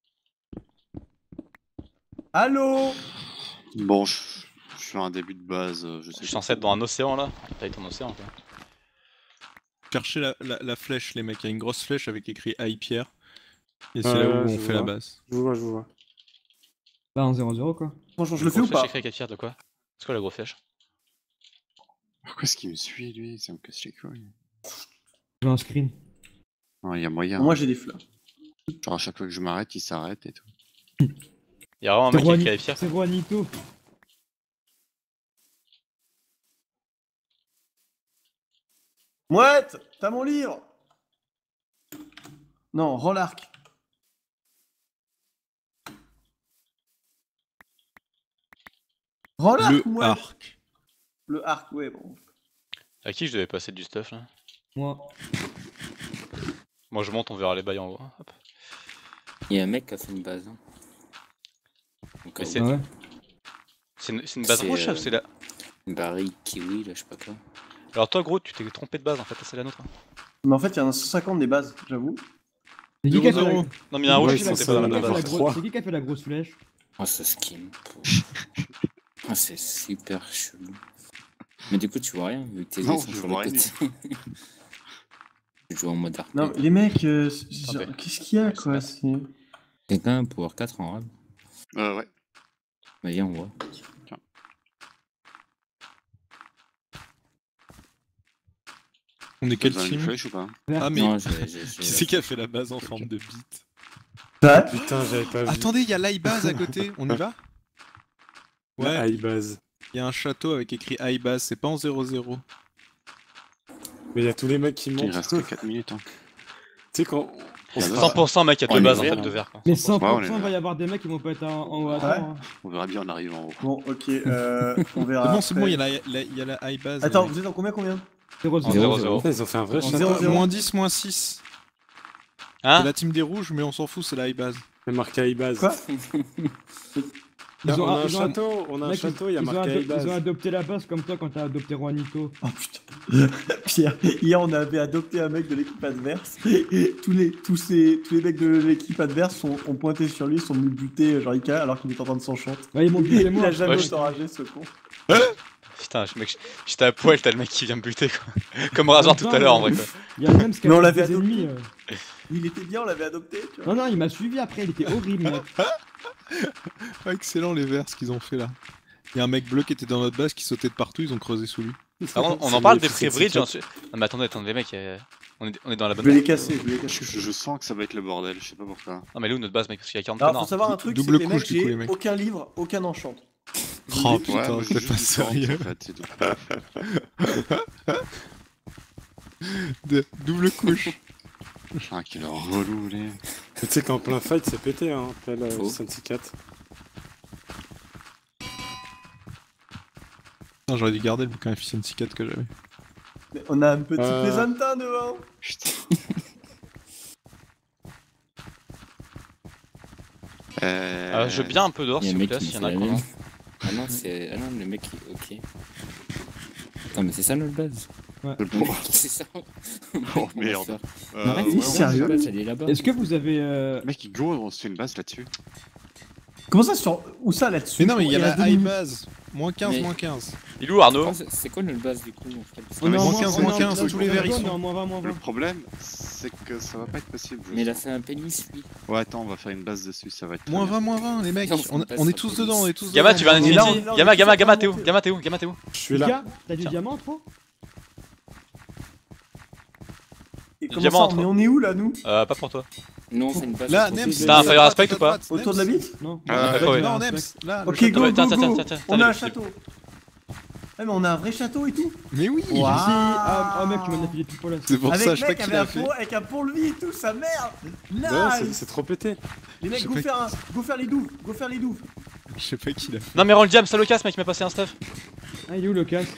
Allô. Bon, je suis à un début de base, je sais Je suis censé être dans un océan là. T'as été en océan quoi. Cherchez la flèche, les mecs. Il y a une grosse flèche avec écrit High Pierre. Et c'est là où je on fait la vois. base. Je vous vois. Là, en 0-0, quoi. Franchement, je le fais ou pas? Écrit avec de quoi? C'est quoi la grosse flèche? Pourquoi est-ce qu'il me suit lui? Ça me casse les couilles. Je veux un screen. Non, il y a moyen. Moi j'ai des fleurs. Genre à chaque fois que je m'arrête, il s'arrête et tout. Il y a vraiment un mec qui a écrit avec Pierre. C'est Juanito. Mouette, t'as mon livre. Non, rends l'arc. Rends l'arc, Le Mouette. arc. Le arc, ouais, bon. À qui je devais passer du stuff là? Moi. Moi je monte, on verra les bails en haut. Hop. Il y a un mec qui a fait une base. Hein. Donc, Mais c'est- Ah ouais. C'est une base C'est, rouge ça ou c'est la. une barrique kiwi, là, je sais pas quoi. Alors toi gros, tu t'es trompé de base en fait, c'est la nôtre. Hein. Mais en fait, il y en a 150 des bases, j'avoue. C'est qui qui a fait 0-0. la- Non mais il y a un rouge Ouais, qui c'est était ça, pas dans on la a base. fait trois. C'est qui qui a fait la grosse flèche? Oh, ce skin. Oh, c'est super chelou. Mais du coup, tu vois rien, vu que tes Non, yeux sont je sur vois le rien côté. Je joue en mode arcade. Non, mais les mecs, Ok. qu'est-ce qu'il y a, quoi? C'est... Quelqu'un a Power 4 en rab. Ouais. Bah, viens, on voit. On est quel Vous avez une team? flèche ou pas? Ah, mais Non, qui c'est qui a fait la base en forme de bite? Ça Putain, j'avais pas vu. Attendez, il y a l'iBase à côté. On y va? Ouais, Ouais, high base. il y a un château avec écrit iBase. C'est pas en 0-0. Mais il y a tous les mecs qui Il montent. reste Tu que 4 minutes. Hein. sais, quand. On se 100% mec, il y a On deux est bases en vert, fait hein. de verre quoi. Mais 100%. 100% Ouais, on est il va y là. avoir des mecs qui vont pas être en haut à Ouais. temps. Hein. On verra bien en arrivant en haut. Bon, ok, on verra. C'est bon, après. il y a la iBase. Attends, vous êtes en combien 0-0. 0-0. Putain, ils ont fait un vrai En château. 0-0. moins 10, moins 6. C'est Hein? la team des rouges, mais on s'en fout, c'est la iBase. C'est marqué high base. Quoi On a un ils ont château, on a un mec, château, il y a ils ont marqué high ils ont base. adopté la base comme toi quand t'as adopté Juanito. Oh putain. Pierre, hier on avait adopté un mec de l'équipe adverse. Tous les mecs de l'équipe adverse ont pointé sur lui, sont venus buter genre Ika alors qu'il était en train de s'enchanter. Ouais, ils m'ont buté Il moi. a jamais Ouais, enragé ce con. Putain, mec, j'étais à poil, t'as le mec qui vient me buter quoi. Comme Razor tout à l'heure en vrai quoi. Il y a même ce Mais on l'avait des adopté. ennemis. Il était bien, on l'avait adopté, tu vois. Non, il m'a suivi après, il était horrible, mec. Ah, excellent les verts, ce qu'ils ont fait là. Il y a un mec bleu qui était dans notre base qui sautait de partout, ils ont creusé sous lui. Par contre, on C'est en parle le des pré-bridge F7. ensuite. Non mais attendez les mecs, on est dans la Je bonne vais les base. casser, je vais les casser. Je sens que ça va être le bordel, je sais pas pourquoi. Non mais elle est où notre base mec? Parce qu'il y a 40 Alors, connards. faut savoir un truc, c'est Double que les couche, mecs, du coup, les j'ai mecs. aucun livre, aucun enchant. Oh Ouais, putain, moi, j'ai t'es juste pas du temps, sérieux. en fait, c'est tout. Double couche. Ah, quel relou, les. Tu sais qu'en plein fight, c'est pété, hein, après le Faux. Sensi 4. Non, j'aurais dû garder le bouquin Efficiency 4 que j'avais. Mais on a un petit Euh. plaisantin devant. Putain. Je veux bien un peu dehors Il y a s'il un vous mec plaît, qui s'il y me en a fait quoi. la même. Ah non, c'est. Ah non, le mec qui. Ok. Attends, mais c'est ça notre base? Ouais. C'est ça. Oh merde. Arrête, Ouais, c'est ouais, sérieux la base, elle est là-bas. Est-ce que vous avez. Mec, go, on se fait une base là-dessus. Comment ça sur. Où ça là-dessus? Mais non, mais il y a la deux high minutes. base. Moins 15, Mais- moins 15. Il est où Arnaud? C'est quoi notre base du coup en fait? On est en moins moins 15, moins 15, tous les verts, ils sont. On est en moins 20, moins 20. Le problème, c'est que ça va pas être possible. je Mais là sens. c'est un pénis lui. Ouais, attends, on va faire une base dessus, ça va être. très Moins bien. 20, moins 20, les mecs. Non, On c'est on est pas tous ça. dedans, on est tous Gamma, dedans. tu vas en Mais là, Infinity? on est Gamma, sur la Gamma, t'es où? montée. Gamma, t'es où? Gamma, t'es où? Je suis là. Ika, t'as du Tiens. diamant trop? Et comment Diamant, ça, toi. on est où là, nous? Pas pour toi. Non, on fait une base. Là, sur- Nems. T'as un Fire Aspect à ou pas? droite, Autour de la Nems. bite? Non. ouais. Non, Nems, là. le Ok, château. go, Tiens, go, tiens, go. tiens, On a un le- château. Ah, mais on a un vrai château et tout. Mais oui. Waouh. Ah, mec, tu m'as filé tout pour là. C'est pour Avec ça, je sais pas mec, qui avec l'a un fait. pont, avec un pont-levis et tout, sa mère. Ouais, Nice. c'est trop pété. Les mecs, Je go sais faire, go faire les douves, go faire les douves. Je sais pas qui l'a fait. Non mais rends le diam, ça le casse mec, il m'a passé un stuff. Ah, il est où le casse?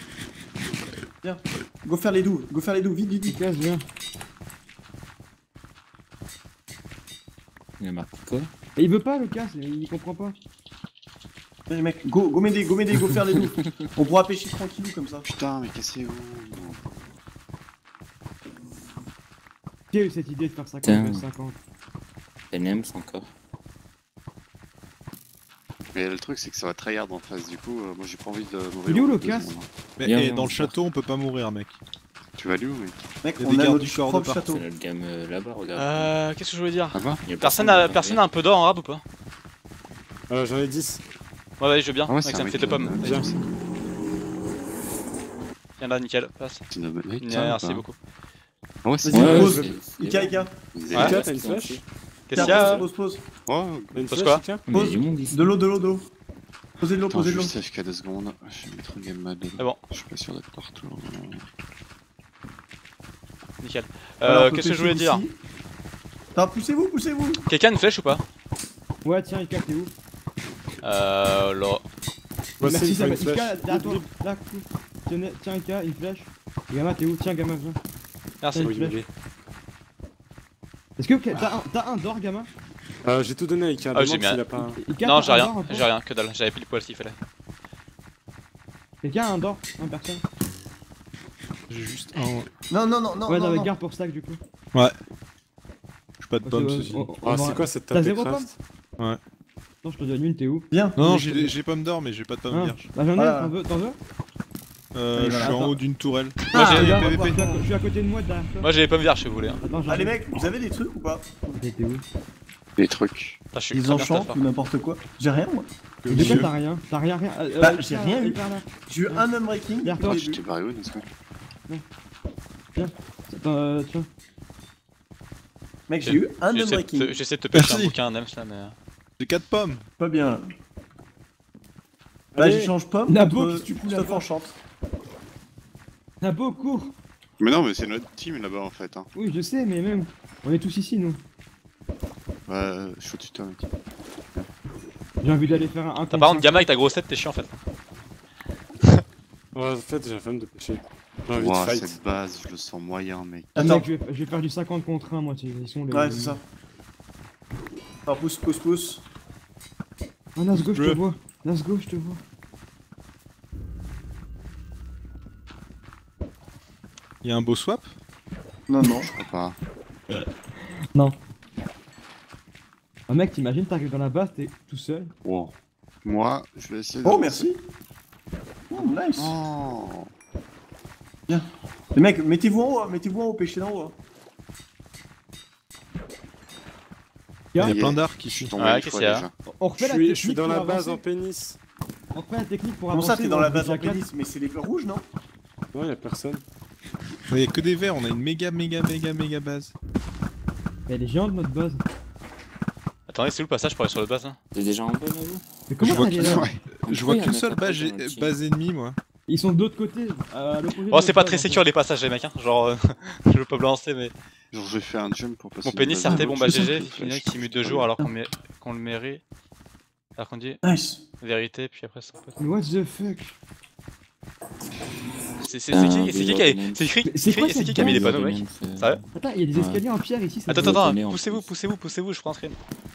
Go faire les douves, vite, vite, Il vite. casse, viens. Il a marqué quoi? Et il veut pas le casse, il comprend pas. Allez mec, go m'aider, go faire les loups. On pourra pêcher tranquillou comme ça. Putain, mais cassez-vous. Qui a eu cette idée de faire 50 Putain. vs 50? C'est Nems encore. Mais le truc, c'est que ça va tryhard en face, du coup, moi j'ai pas envie de mourir. Il est où, en le deux casse secondes. Mais Viens, et viens, dans on le se château, on peut pas mourir, mec. Tu vas aller où, mec? Mec, Il y a on des a gardes notre du corps de propre partout. château. C'est notre gamme là-bas, regarde. Qu'est-ce que je voulais dire? Ah bah? Y a Personne dans a le un peu d'or en rab ou pas? J'en ai 10. Ouais, vas-y, je veux bien. Ah ouais, Mec, c'est ça un me mec fait deux pommes. qui- Viens. Viens là, nickel, passe. C'est une bonne mec, Merci beaucoup. Ah ouais, c'est Vas-y, Ouais, pose. c'est- Ika. Ika, t'as une flèche? Qu'est-ce qu'il y a? Pose. Oh, T'as une Pose flèche, quoi Ika? Mais Pose. du monde ici. De l'eau. Posez de l'eau, attends, posez de l'eau. juste AFK 2 secondes. Je vais mettre un game mode. Ah bon. Je suis pas sûr d'être partout. Nickel. Alors, on peut Qu'est-ce que je pêcher voulais dire? ici. Attends, poussez-vous. Quelqu'un a une flèche ou pas? Ouais, tiens, Ika, t'es où? Là. Voici, Merci, il faut ça va. une flèche. Ika, derrière toi. Là, tiens, Ika, une flèche. Et Gamma, t'es où? Tiens, Gamma, viens. Merci. Une Oui, flèche. oui. Est-ce que t'as un d'or, Gamma? J'ai tout donné à Ika. Ah, j'ai Demande mis un- s'il a pas un. Ika, Non, t'as j'ai un rien, d'or, un peu j'ai rien, que dalle. J'avais pile poil s'il fallait. Quelqu'un a un d'or? Un personne? J'ai juste un. Non. Ouais, non, mais non. garde pour stack du coup. J'ai pas de Parce pommes, que, ceci. Ah, c'est quoi cette T'as tape zéro craft? Ouais. Non, je te donne une, t'es où? Viens. Non, j'ai pommes d'or, mais j'ai pas de pommes Ah, vierges. bah j'en ai, Voilà. t'en veux? Je suis en Attends. haut d'une tourelle. Moi, j'ai- Regarde, PVP. je suis à côté de moi derrière toi. Moi j'ai les pommes vierges si vous voulez. Hein. Attends, Allez mec, vous avez des trucs ou pas? T'es où? Des trucs. Putain, je suis Des ultra bien enchantes staff, ou n'importe quoi? J'ai rien moi. De quoi t'as rien? T'as rien. Bah, j'ai rien eu. Par là. J'ai eu un unbreaking. Derrière toi. au Oh, début. tu t'es barré où, n'est-ce pas? Tiens. Mec, j'ai eu un unbreaking. J'essaie de te pêcher un Merci. bouquin, Nems là, mais. J'ai 4 pommes. Pas bien là. Bah, Allez. j'échange pomme Nabo, contre qu'est-ce que tu fous stuff là-bas enchante. T'as beau cours. Mais non, mais c'est notre team là-bas en fait. Hein. Oui, je sais, mais même. On est tous ici, nous. Ouais, je suis au tuto, mec. J'ai envie d'aller faire un. T'as par contre, Gamma avec ta grosse tête, t'es chiant en fait. Ouais, en fait, j'ai la flemme de pêcher. J'ai envie de Ouah, fight. cette base, je le sens moyen, mec. Attends. Mec, je vais faire du 50 contre 1, moi. Ils sont les. Ouais, c'est ça. Alors pousse. Ah, let's go, je te Bleu. vois. Let's go, je te vois. Y'a un beau swap? Non. Je crois pas. Ah, mec, t'imagines, t'arrives dans la base, t'es tout seul. Wow. Moi, je vais essayer de. Oh merci. Oh nice. Oh. Les mecs, mettez-vous en haut, pêchez d'en haut. Hein. Il y a Ça y est, plein d'arcs Je suis ici. tombé Ouais, une qu'est-ce fois qu'il y a déjà. On refait la Je technique. suis dans pour la base avancer. en pénis. On refait la technique pour Comment avancer. ça, t'es dans la base en Jacket. pénis? Mais c'est les fleurs rouges, non? Non, y'a personne. Il y a que des verts, on a une méga base. Elle est géante notre base. Attendez, c'est où le passage pour aller sur le base hein? T'es déjà en bas là vous Mais comment Je vois t'es allé là? Ouais. Je vois Pourquoi il y a qu'une un seule mec base, après dans le team base ennemie, moi. Ils sont de l'autre côté. À l'opposé de Oh, c'est notre pas base, très en fait. sécure les passages, les mecs. Hein. Genre, je veux pas me lancer, mais. Genre, je vais faire un jump pour passer. Mon pénis, une certes, base. bon bah je GG. sens Il y en a qui mute 2 jours alors qu'on le mérite. Alors qu'on dit Nice. vérité, puis après ça. Mais what the fuck? C'est qui qui a mis les panneaux, mec? Sérieux? Attends, il y a des Ouais. escaliers en pierre ici. ça Attends, doit- doit attends, donner en poussez-vous, je prends un screen.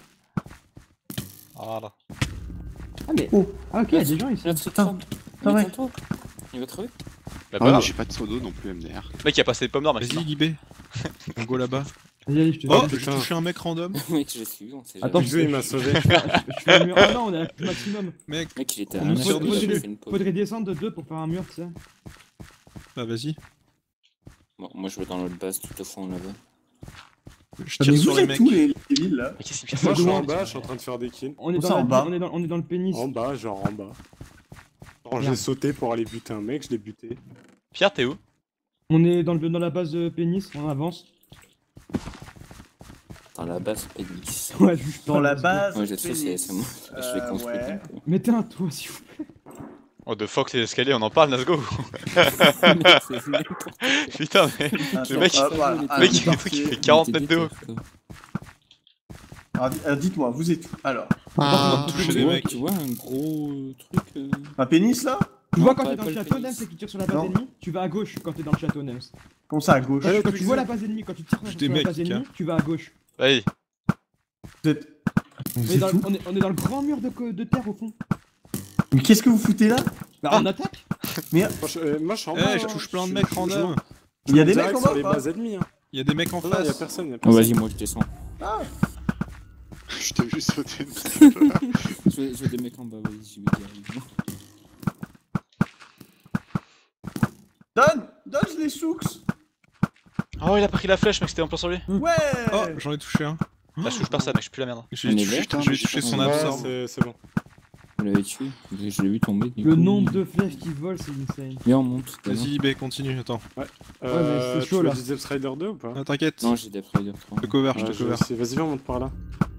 Voilà. Ah, mais. Ah, ok, il y a des gens ici. Là, tu crame. Ah ouais. Il va crever. Bah, Ah, pas mais grave. j'ai pas de pseudo non plus, MDR. Mec, il a passé les pommes d'or, mec. Vas-y, Guibé. On go là-bas. Vas-y, allez, je te Oh, dis. j'ai touché un mec random. Mec, j'ai suivi, on sait Attends, jamais. Le jeu, il m'a sauvé. Je fais le mur. Ah non, on est à le maximum. Mec, Mec, il était à On un me sort mètre, dessus. j'ai fait une pause. Faudrait descendre de 2 pour faire un mur, tu sais. bah vas-y. Bon, moi, je vais dans l'autre base tout au fond là-bas. Je Mais tire sur vous les êtes mecs. tous les villes là? Mais qu'est-ce qu'il me Moi, je suis en Comment- bas, je suis en train de faire des kills. On est Où dans ça, la- en bas on est dans le pénis. En bas, genre en bas. Genre, j'ai Merde. sauté pour aller buter un mec, je l'ai buté. Pierre, t'es où? On est dans la base de pénis, on avance. Dans la base pénis. Ouais, juste Dans la base. Ouais, je sais, pénis. c'est moi. Je l'ai construit. Ouais. donc, Mettez un toit, s'il vous plaît. Oh, de fuck, les escaliers, on en parle, let's go! c'est n'importe Putain, mais. Attends, Le mec, hop, voilà. le Alors, mec, il c'est le truc, il parti. fait 40 mètres de haut. Alors, dites-moi, vous êtes où? Alors, Ah, Tu toucher vois, les quoi. mecs. Tu vois, un gros truc. un pénis là? Tu vois Non, quand pas- t'es dans pas le le château, pénis. Nems, et que tu tires sur la base Non. ennemie, tu vas à gauche quand t'es dans le château, Nems. Comment ça à gauche? Quand tu vois la base ennemie, quand tu tires sur des la mecs, base Ika. ennemie, tu vas à gauche. Vas-y. Vous êtes. C'est tout. On est dans le grand mur de terre au fond. Mais qu'est-ce que vous foutez là? Bah on attaque. Moi, je suis en bas. Eh, je touche plein de mecs random. Il y a des direct mecs en sur bas les ou pas? bases ennemies. Hein. Il y a des mecs en Non, y'a face. personne, y'a Oh, personne. vas-y, moi je descends. Je t'ai vu sauter une petite peu. Je veux des mecs en bas, vas-y, j'y vais direct. Dodge les souks. Oh, il a pris la flèche, mec, c'était en plein sur lui. Ouais. Oh, j'en ai touché un. Là, je touche personne, mec, je suis plus la merde. J'ai On est touché, vert, putain, j'ai mais touché j'ai son pas Ouais, absor. c'est bon. Vous l'avez tué. Je l'ai vu tomber. du Le coup. nombre de flèches qui volent, c'est insane. Viens, on monte. Vas-y, B, continue, attends. mais c'est chaud, tu là. veux du Death Rider 2 ou pas? Ah, t'inquiète. Non, j'ai des Rider 3. Je te cover, je Ouais, te cover. aussi. Vas-y, viens, on monte par là.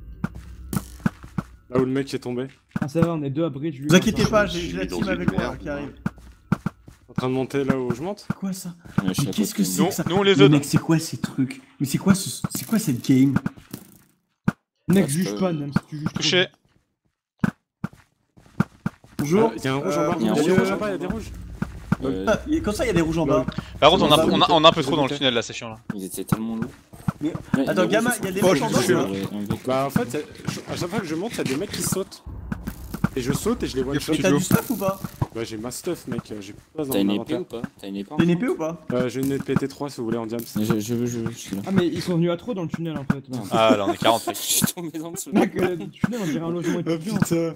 Là où le mec est tombé. Ah ça va, on est deux à bridge. Vous inquiétez pas, je j'ai suis la dans team une avec moi merde, qui arrive. En train de monter là où je monte. C'est quoi ça? Ouais, je sais Mais pas qu'est-ce que trop. c'est que ça? Nous, on les Mais aide. mec, c'est quoi ces trucs? Mais c'est quoi cette game? Mec, Ouais, juge c'est pas, pas- même si tu juges trop. Touché. Bonjour. Il y a un rouge en bas. il y a un Il y a des rouge rouges en en bas, bas. il y a des rouges. Ah, comme ça, il y a des rouges en bas. Par contre, on a, Bon, on a, on a un peu trop dans le ok. tunnel là, c'est chiant là. Ils étaient tellement lourds. Mais- Ouais, Attends, les Gamma, rouges, il y a des Oh, mecs je en me bas suis ou là. pas? Bah en fait, à chaque fois que je monte, il y a des mecs qui sautent. Et je saute et je les vois. Et Et t'as du stuff ou pas? Bah j'ai ma stuff, mec. J'ai pas dans T'as une mon épée inventaire. ou pas? T'as une épée en T'as une fait épée ou pas? J'ai une épée T3 si vous voulez en diams. Je veux, je suis là. Ah mais ils sont venus à trop dans le tunnel en fait. Non. Ah, là, on est 40, mec. Je suis tombé dans le dessous. Mec, le tunnel on dirait un logement étudiant. putain.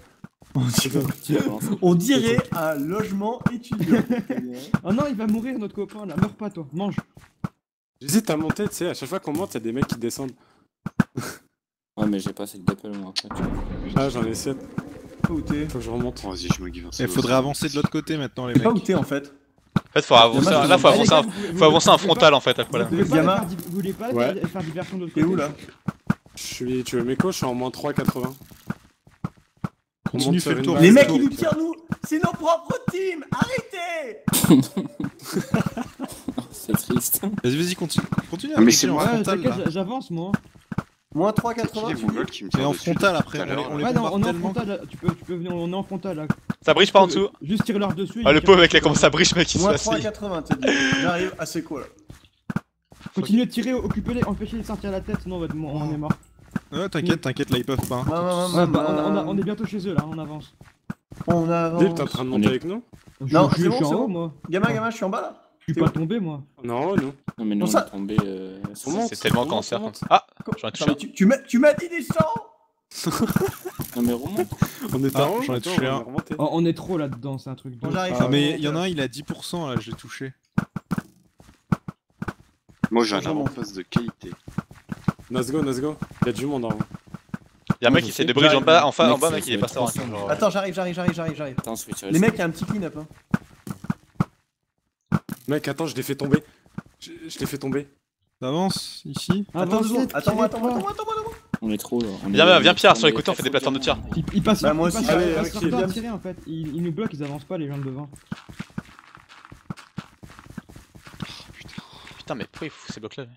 On dirait un logement étudiant. Oh non, il va mourir notre copain là, meurs pas toi, mange. J'hésite à monter, tu sais, à chaque fois qu'on monte, il y a des mecs qui descendent. Ouais, mais j'ai pas assez d'appel moi après. Tu vois. Ah, j'en ai 7. Où t'es? Faut que je remonte. Oh, vas-y, je me give un Il faudrait avancer de l'autre côté maintenant, les Je sais pas où mecs. t'es en fait. En fait, faut avancer. Gamma, Là, faut Allez, avancer gars, un, faut avancer un frontal en fait, le problème. Vous voulez pas Gamma. vous voulez pas Ouais. faire diversion de l'autre T'es côté? où là? Tu veux méco, je suis en moins 3,80. On Continue, monte fais sur le une tour. base. Les mecs tour. ils nous tirent nous! C'est nos propres teams! Arrêtez! C'est triste. Vas-y, continue. Continue à Mais avancer c'est en moi. Ouais, frontal là. t'inquiète, j'avance moi. Moins C'est qui 3,80 les tu dis? Mongols qui me Et tirent en dessus frontal depuis après, tout à l'heure, on les Ouais, non, bombarde on est en tellement. frontal là, tu peux venir, on est en frontal là. Ça bridge par en dessous. Juste tire leur dessus. Ah, ils le tirent- pauvre mec, il a commencé à bridge, mec, il se Moins passe. 3,80 t'as dit. J'arrive, ah c'est quoi là? Continuez de tirer, occupez-les, empêchez-les de sortir la tête, sinon on est mort. Ouais, t'inquiète, là ils peuvent pas. Ouais, bah, on est bientôt chez eux là, on avance. On Dip, t'es en avance. train de On monter est- avec nous? Non, je c'est suis bon, en c'est haut bon. moi. Gamin, je suis en bas là. Je suis T'es pas où? tombé moi. Non, nous. Non, mais Pour nous, ça- on est tombé. On monte. C'est tellement on monte, cancer. on monte. Ah, j'en ai Attends, touché mais un. tu m'as dit des 100! Non, mais remonte. On était Ah, en haut, j'en ai attends, touché on un. est remonté. Oh, on est trop là-dedans, c'est un truc de. Bon, j'arrive. Ah, mais il y en a un, il a 10% là, je l'ai touché. Moi, j'ai un Je remonte. avant-poste de qualité. Let's go, let's go. Il y a du monde en haut. Y'a un mec qui essaie de bridge en bas, en Mec, bas, ça mec, il est va pas être serein. trop genre. Attends, j'arrive. Attends, je vais tirer Les ça. mecs, il y a un petit clean-up. Hein. Mec, attends, je l'ai fait tomber. Je l'ai fait tomber. T'avances ici. Attends, deux secondes. Attends-moi. On est trop là. On est- Viens, Pierre, on sur les est côtés, on fait des plateformes de tir. Ils passent Bah, leur moi ils aussi, passent allez, leur avec temps qui, à Diams. tirer en fait. Ils nous bloquent, ils avancent pas les gens de devant. Putain, mais pourquoi il fout ces blocs là?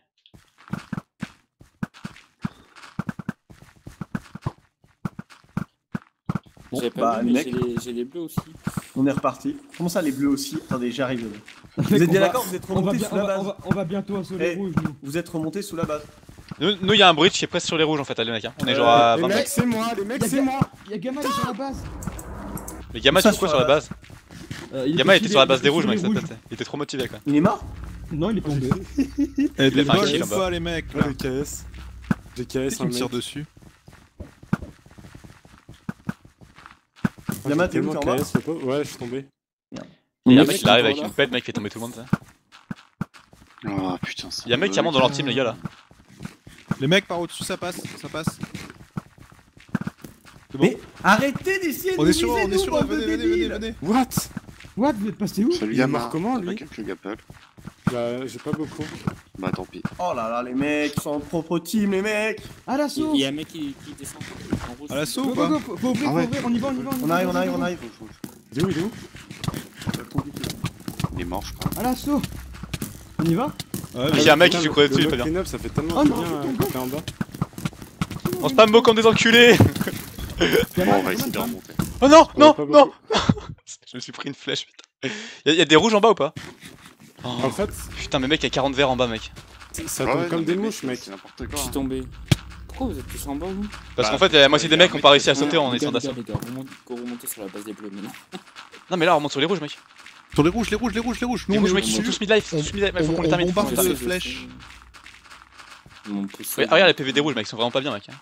J'ai bah, pas vu, mais mec. j'ai les bleus aussi. On est reparti. Comment ça, les bleus aussi? Attendez, j'arrive. Vous Mec, êtes bien on va- d'accord? Vous êtes on va, remontés bien- sous la base. on va bientôt assoler Eh. rouge nous. Vous êtes remontés sous la base. Nous, y'a un bridge qui est presque sur les rouges en fait, les mecs. Hein. On est genre à Les 20 mecs, mecs. c'est moi, les mecs, c'est moi. Y'a Gamma il est sur la base. Mais Gamma, Ça, tu fais quoi sur sur la la base? Il Gamma était filé- sur la base il des était rouges, sur mec, les ça rouges. peut-être. Il était trop motivé quoi. Il est mort? Non, il est tombé. Eh, des fait un bots kill ou là-bas. pas les mecs Ah, là? le KS. J'ai KS Qu'est-ce qui un me tire mec. dessus? Ah, Gamma, j'ai t'es où, tellement t'es en bas KS, le pauvre. Ouais, je suis tombé. Y'a un Mais mec qui arrive avec encore une pète, mec, qui fait tomber tout le monde. Oh putain, ça. Y'a un mec qui remonte dans leur team, les gars là. Les mecs par au-dessus, ça passe. C'est bon. Mais arrêtez d'essayer de On est sur, viser nous, bande de venez, débiles. venez. What? What, vous êtes passé où? Salut Il est Gamma. mort comment, T'as lui pas quelques gapples? Bah, j'ai pas beaucoup. Bah tant pis. Oh là là, les mecs, ils sont en propre team, les mecs. À l'assaut! Il y a un mec qui descend. En rouge. À l'assaut Go, ou go, pas? go, faut ouvrir, Ah ouais. on y va. On arrive. Il est où, il est où? Il est mort, je crois. À l'assaut! On y va? Ouais, Il y a un mec qui se courait dessus, le pas bien. clean-up, ça fait tellement Oh de non, bien putain, quand t'es en bas. On spam beau comme des enculés! Bon, on va essayer de remonter. Oh non, Ouais, non, pas non! beaucoup. Je me suis pris une flèche, putain. Y'a des rouges en bas ou pas? Oh, En fait, putain, mais mec, y'a 40 verres en bas, mec. ça Ouais, tombe ouais, comme non, des mais mouches, mec. C'est n'importe Je quoi. suis hein. tombé. Pourquoi vous êtes tous en bas, vous? Parce Bah, qu'en fait, la moitié des mecs ont pas réussi à Ah, sauter en les essayant gars, d'assaut. les gars, remontez sur la base des bleus maintenant. Non, mais là, on remonte sur les rouges, mec. Sur les rouges, les rouges, les rouges, les rouges. Nous, Les on rouges, est mec, ils sont au-dessus. tous mid-life. Tous mid-life, faut qu'on les termine. bombarde faut qu'on les de termine. flèches. Ils m'ont poussé. Ah, regarde les PV des rouges, mec, ils sont vraiment pas bien, mec.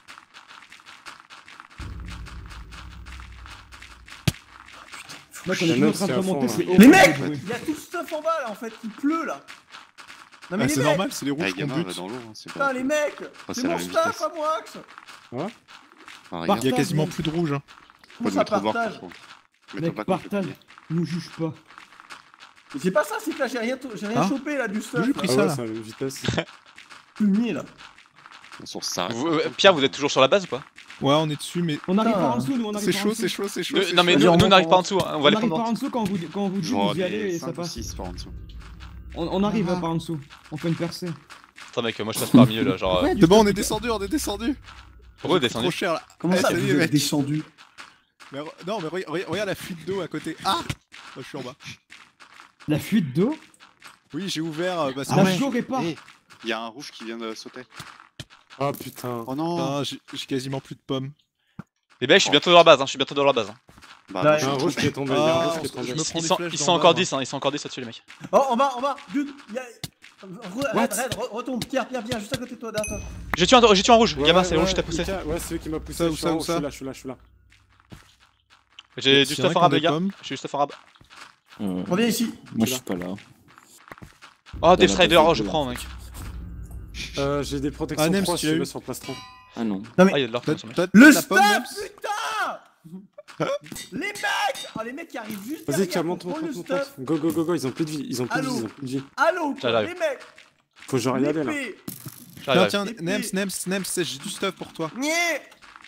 Mec, on est Le plus en mec, train de c'est à remonter, fond, c'est là. horrible Les de mecs, jouer. il y a tout le stuff en bas là en fait, il pleut là. Non mais Ah, les c'est mecs, normal, c'est les Ah, rouges les qu'on gamins, va bute. dans l'eau, hein, c'est putain pas. les mecs, c'est c'est la mon même stuff vitesse. à moi Axe. Ah, regarde. Il y a Partage, quasiment mec. plus de rouge. Hein. Faut Comment le ça mettre au bord, partage par contre. Mais Mec, t'as pas compris. partage, nous juge pas. Mais c'est pas ça, c'est que là j'ai rien Hein chopé là du stuff J'ai là. pris Ah ça ouais, là. c'est la même vitesse. Fumier là. Sur ça. Pierre, vous êtes toujours sur la base ou pas? Ouais, on est dessus, mais On arrive Putain. pas en dessous, nous, on arrive c'est pas en chaud, dessous. c'est chaud, c'est chaud. Non, mais Vas-y, nous, on on n'arrive monte, pas on en dessous, hein, on On va les arrive prendre. pas en dessous quand vous Genre y allez des et ça 5 ou passe. 6 par en dessous. On arrive par en dessous. On fait une percée. Attends, mec, moi je passe par le milieu là, genre. Ouais, du C'est bon, coup, on est descendu, on est descendu. Pourquoi Trop descendu? cher là. Comment Eh, ça salut, vous les êtes mecs. descendu? Mais non, mais regarde la fuite d'eau à côté. Ah, moi, je suis en bas. La fuite d'eau. Oui, j'ai ouvert parce que Ah La ouais. chauffait pas. Eh, il y a un rouge qui vient de sauter. Ah putain. Oh non. Putain, j'ai quasiment plus de pommes. Les mecs, je suis bientôt dans la base, hein, je suis bientôt dans la base. Hein. Bah, Ouais. Il y a un rouge qui est tombé, il y a un Ah, rouge qui est je tombé. me prends des Ils sont, flèches ils dans sont le encore bas, 10, hein, ils sont encore 10 là-dessus, les mecs. Oh en bas, dude, y'a... What Red, retombe, Pierre, juste à côté de toi, derrière toi. J'ai tué un rouge, Ouais, Gamma, ouais, c'est le rouge qui t'a ouais, poussé. Ika, ouais, c'est lui qui m'a poussé. Ça, où je suis ça, en où haut, ça je suis là. J'ai du S'il y stuff en a qui ont arabe, des les gars. pommes. J'ai du stuff arabe. Reviens ici. Moi, je suis pas là. Oh, Death la Strider, base oh, des je bleus, prends, en mec. J'ai des protections Ah, Nems, 3 tu si l'as tu eu veux sur plastron. Ah non. Non Ah, mais... il y a de l'or, mec. Le la pomme, Nems stuff, putain. Les mecs. Oh les mecs qui arrivent juste Vas-y, derrière Ika, pour monte. prendre le stuff. Go, go, go, go, ils ont plus de vie, ils ont plus de vie, Allô ils ont plus de vie. Allô quoi, J'arrive. les mecs. Faut genre y aller là. L'épée. J'arrive. Tiens, Et Nems, puis- Nems, j'ai du stuff pour toi. Niais.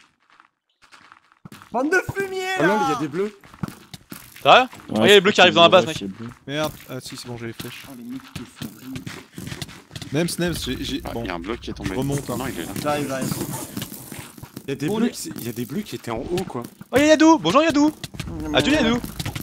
Bande de fumier Oh là, là. il y a des bleus. Sérieux? Ouais, Regarde les bleus qui arrivent dans la base, mec. Merde. Ah si, c'est bon, j'ai les flèches. Oh les mecs qui font rire. Nems, j'ai... Ah, Bon, il y a un bloc qui est tombé. remonte, hein. Non, il est là. J'arrive. Il y a des Oh, bleus les- il y a des bleus qui étaient en haut quoi. Oh, y'a Yadou! Bonjour Yadou! Adieu Yadou!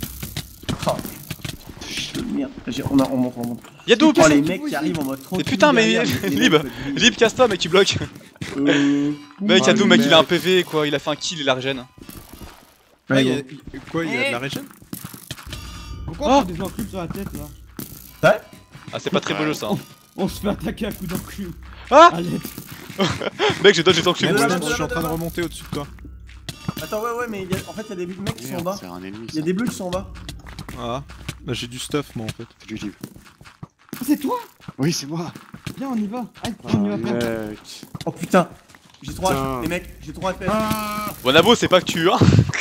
Merde, on monte. Yadou! Oh les mecs qui arrivent en mode tranquille. putain, mais derrière, les Lib. mecs, quoi, du- Lib, casse-toi, mec, tu bloques. Mec, Oh, Yadou, les mec, il a un mecs. PV, quoi. Il a fait un kill et la régène. Ah, Ouais, il y a... gros. Quoi, il y a de la régène? Pourquoi Oh on fait des enclumes sur la tête là? Ah, c'est pas très beau jeu, ça. hein. On se fait attaquer à coups d'enclume. Ah! Allez. Mec, j'ai dodge ton cul. Nems, là, Nems, là, je suis en là, train de là. remonter au-dessus de toi. Attends, ouais, mais en fait, il y a des mecs qui sont en Merde, bas. c'est un ennemi. Il y a des bleus qui sont en bas. Ah, bah j'ai du stuff moi en fait. C'est du livre. Ah, c'est toi? Oui, c'est moi. Viens, on y va. Allez, Ah, on y va faire. mec. Oh putain. J'ai 3 Putain. les mecs, j'ai 3 FPS. Bonabo, c'est pas que tu, hein.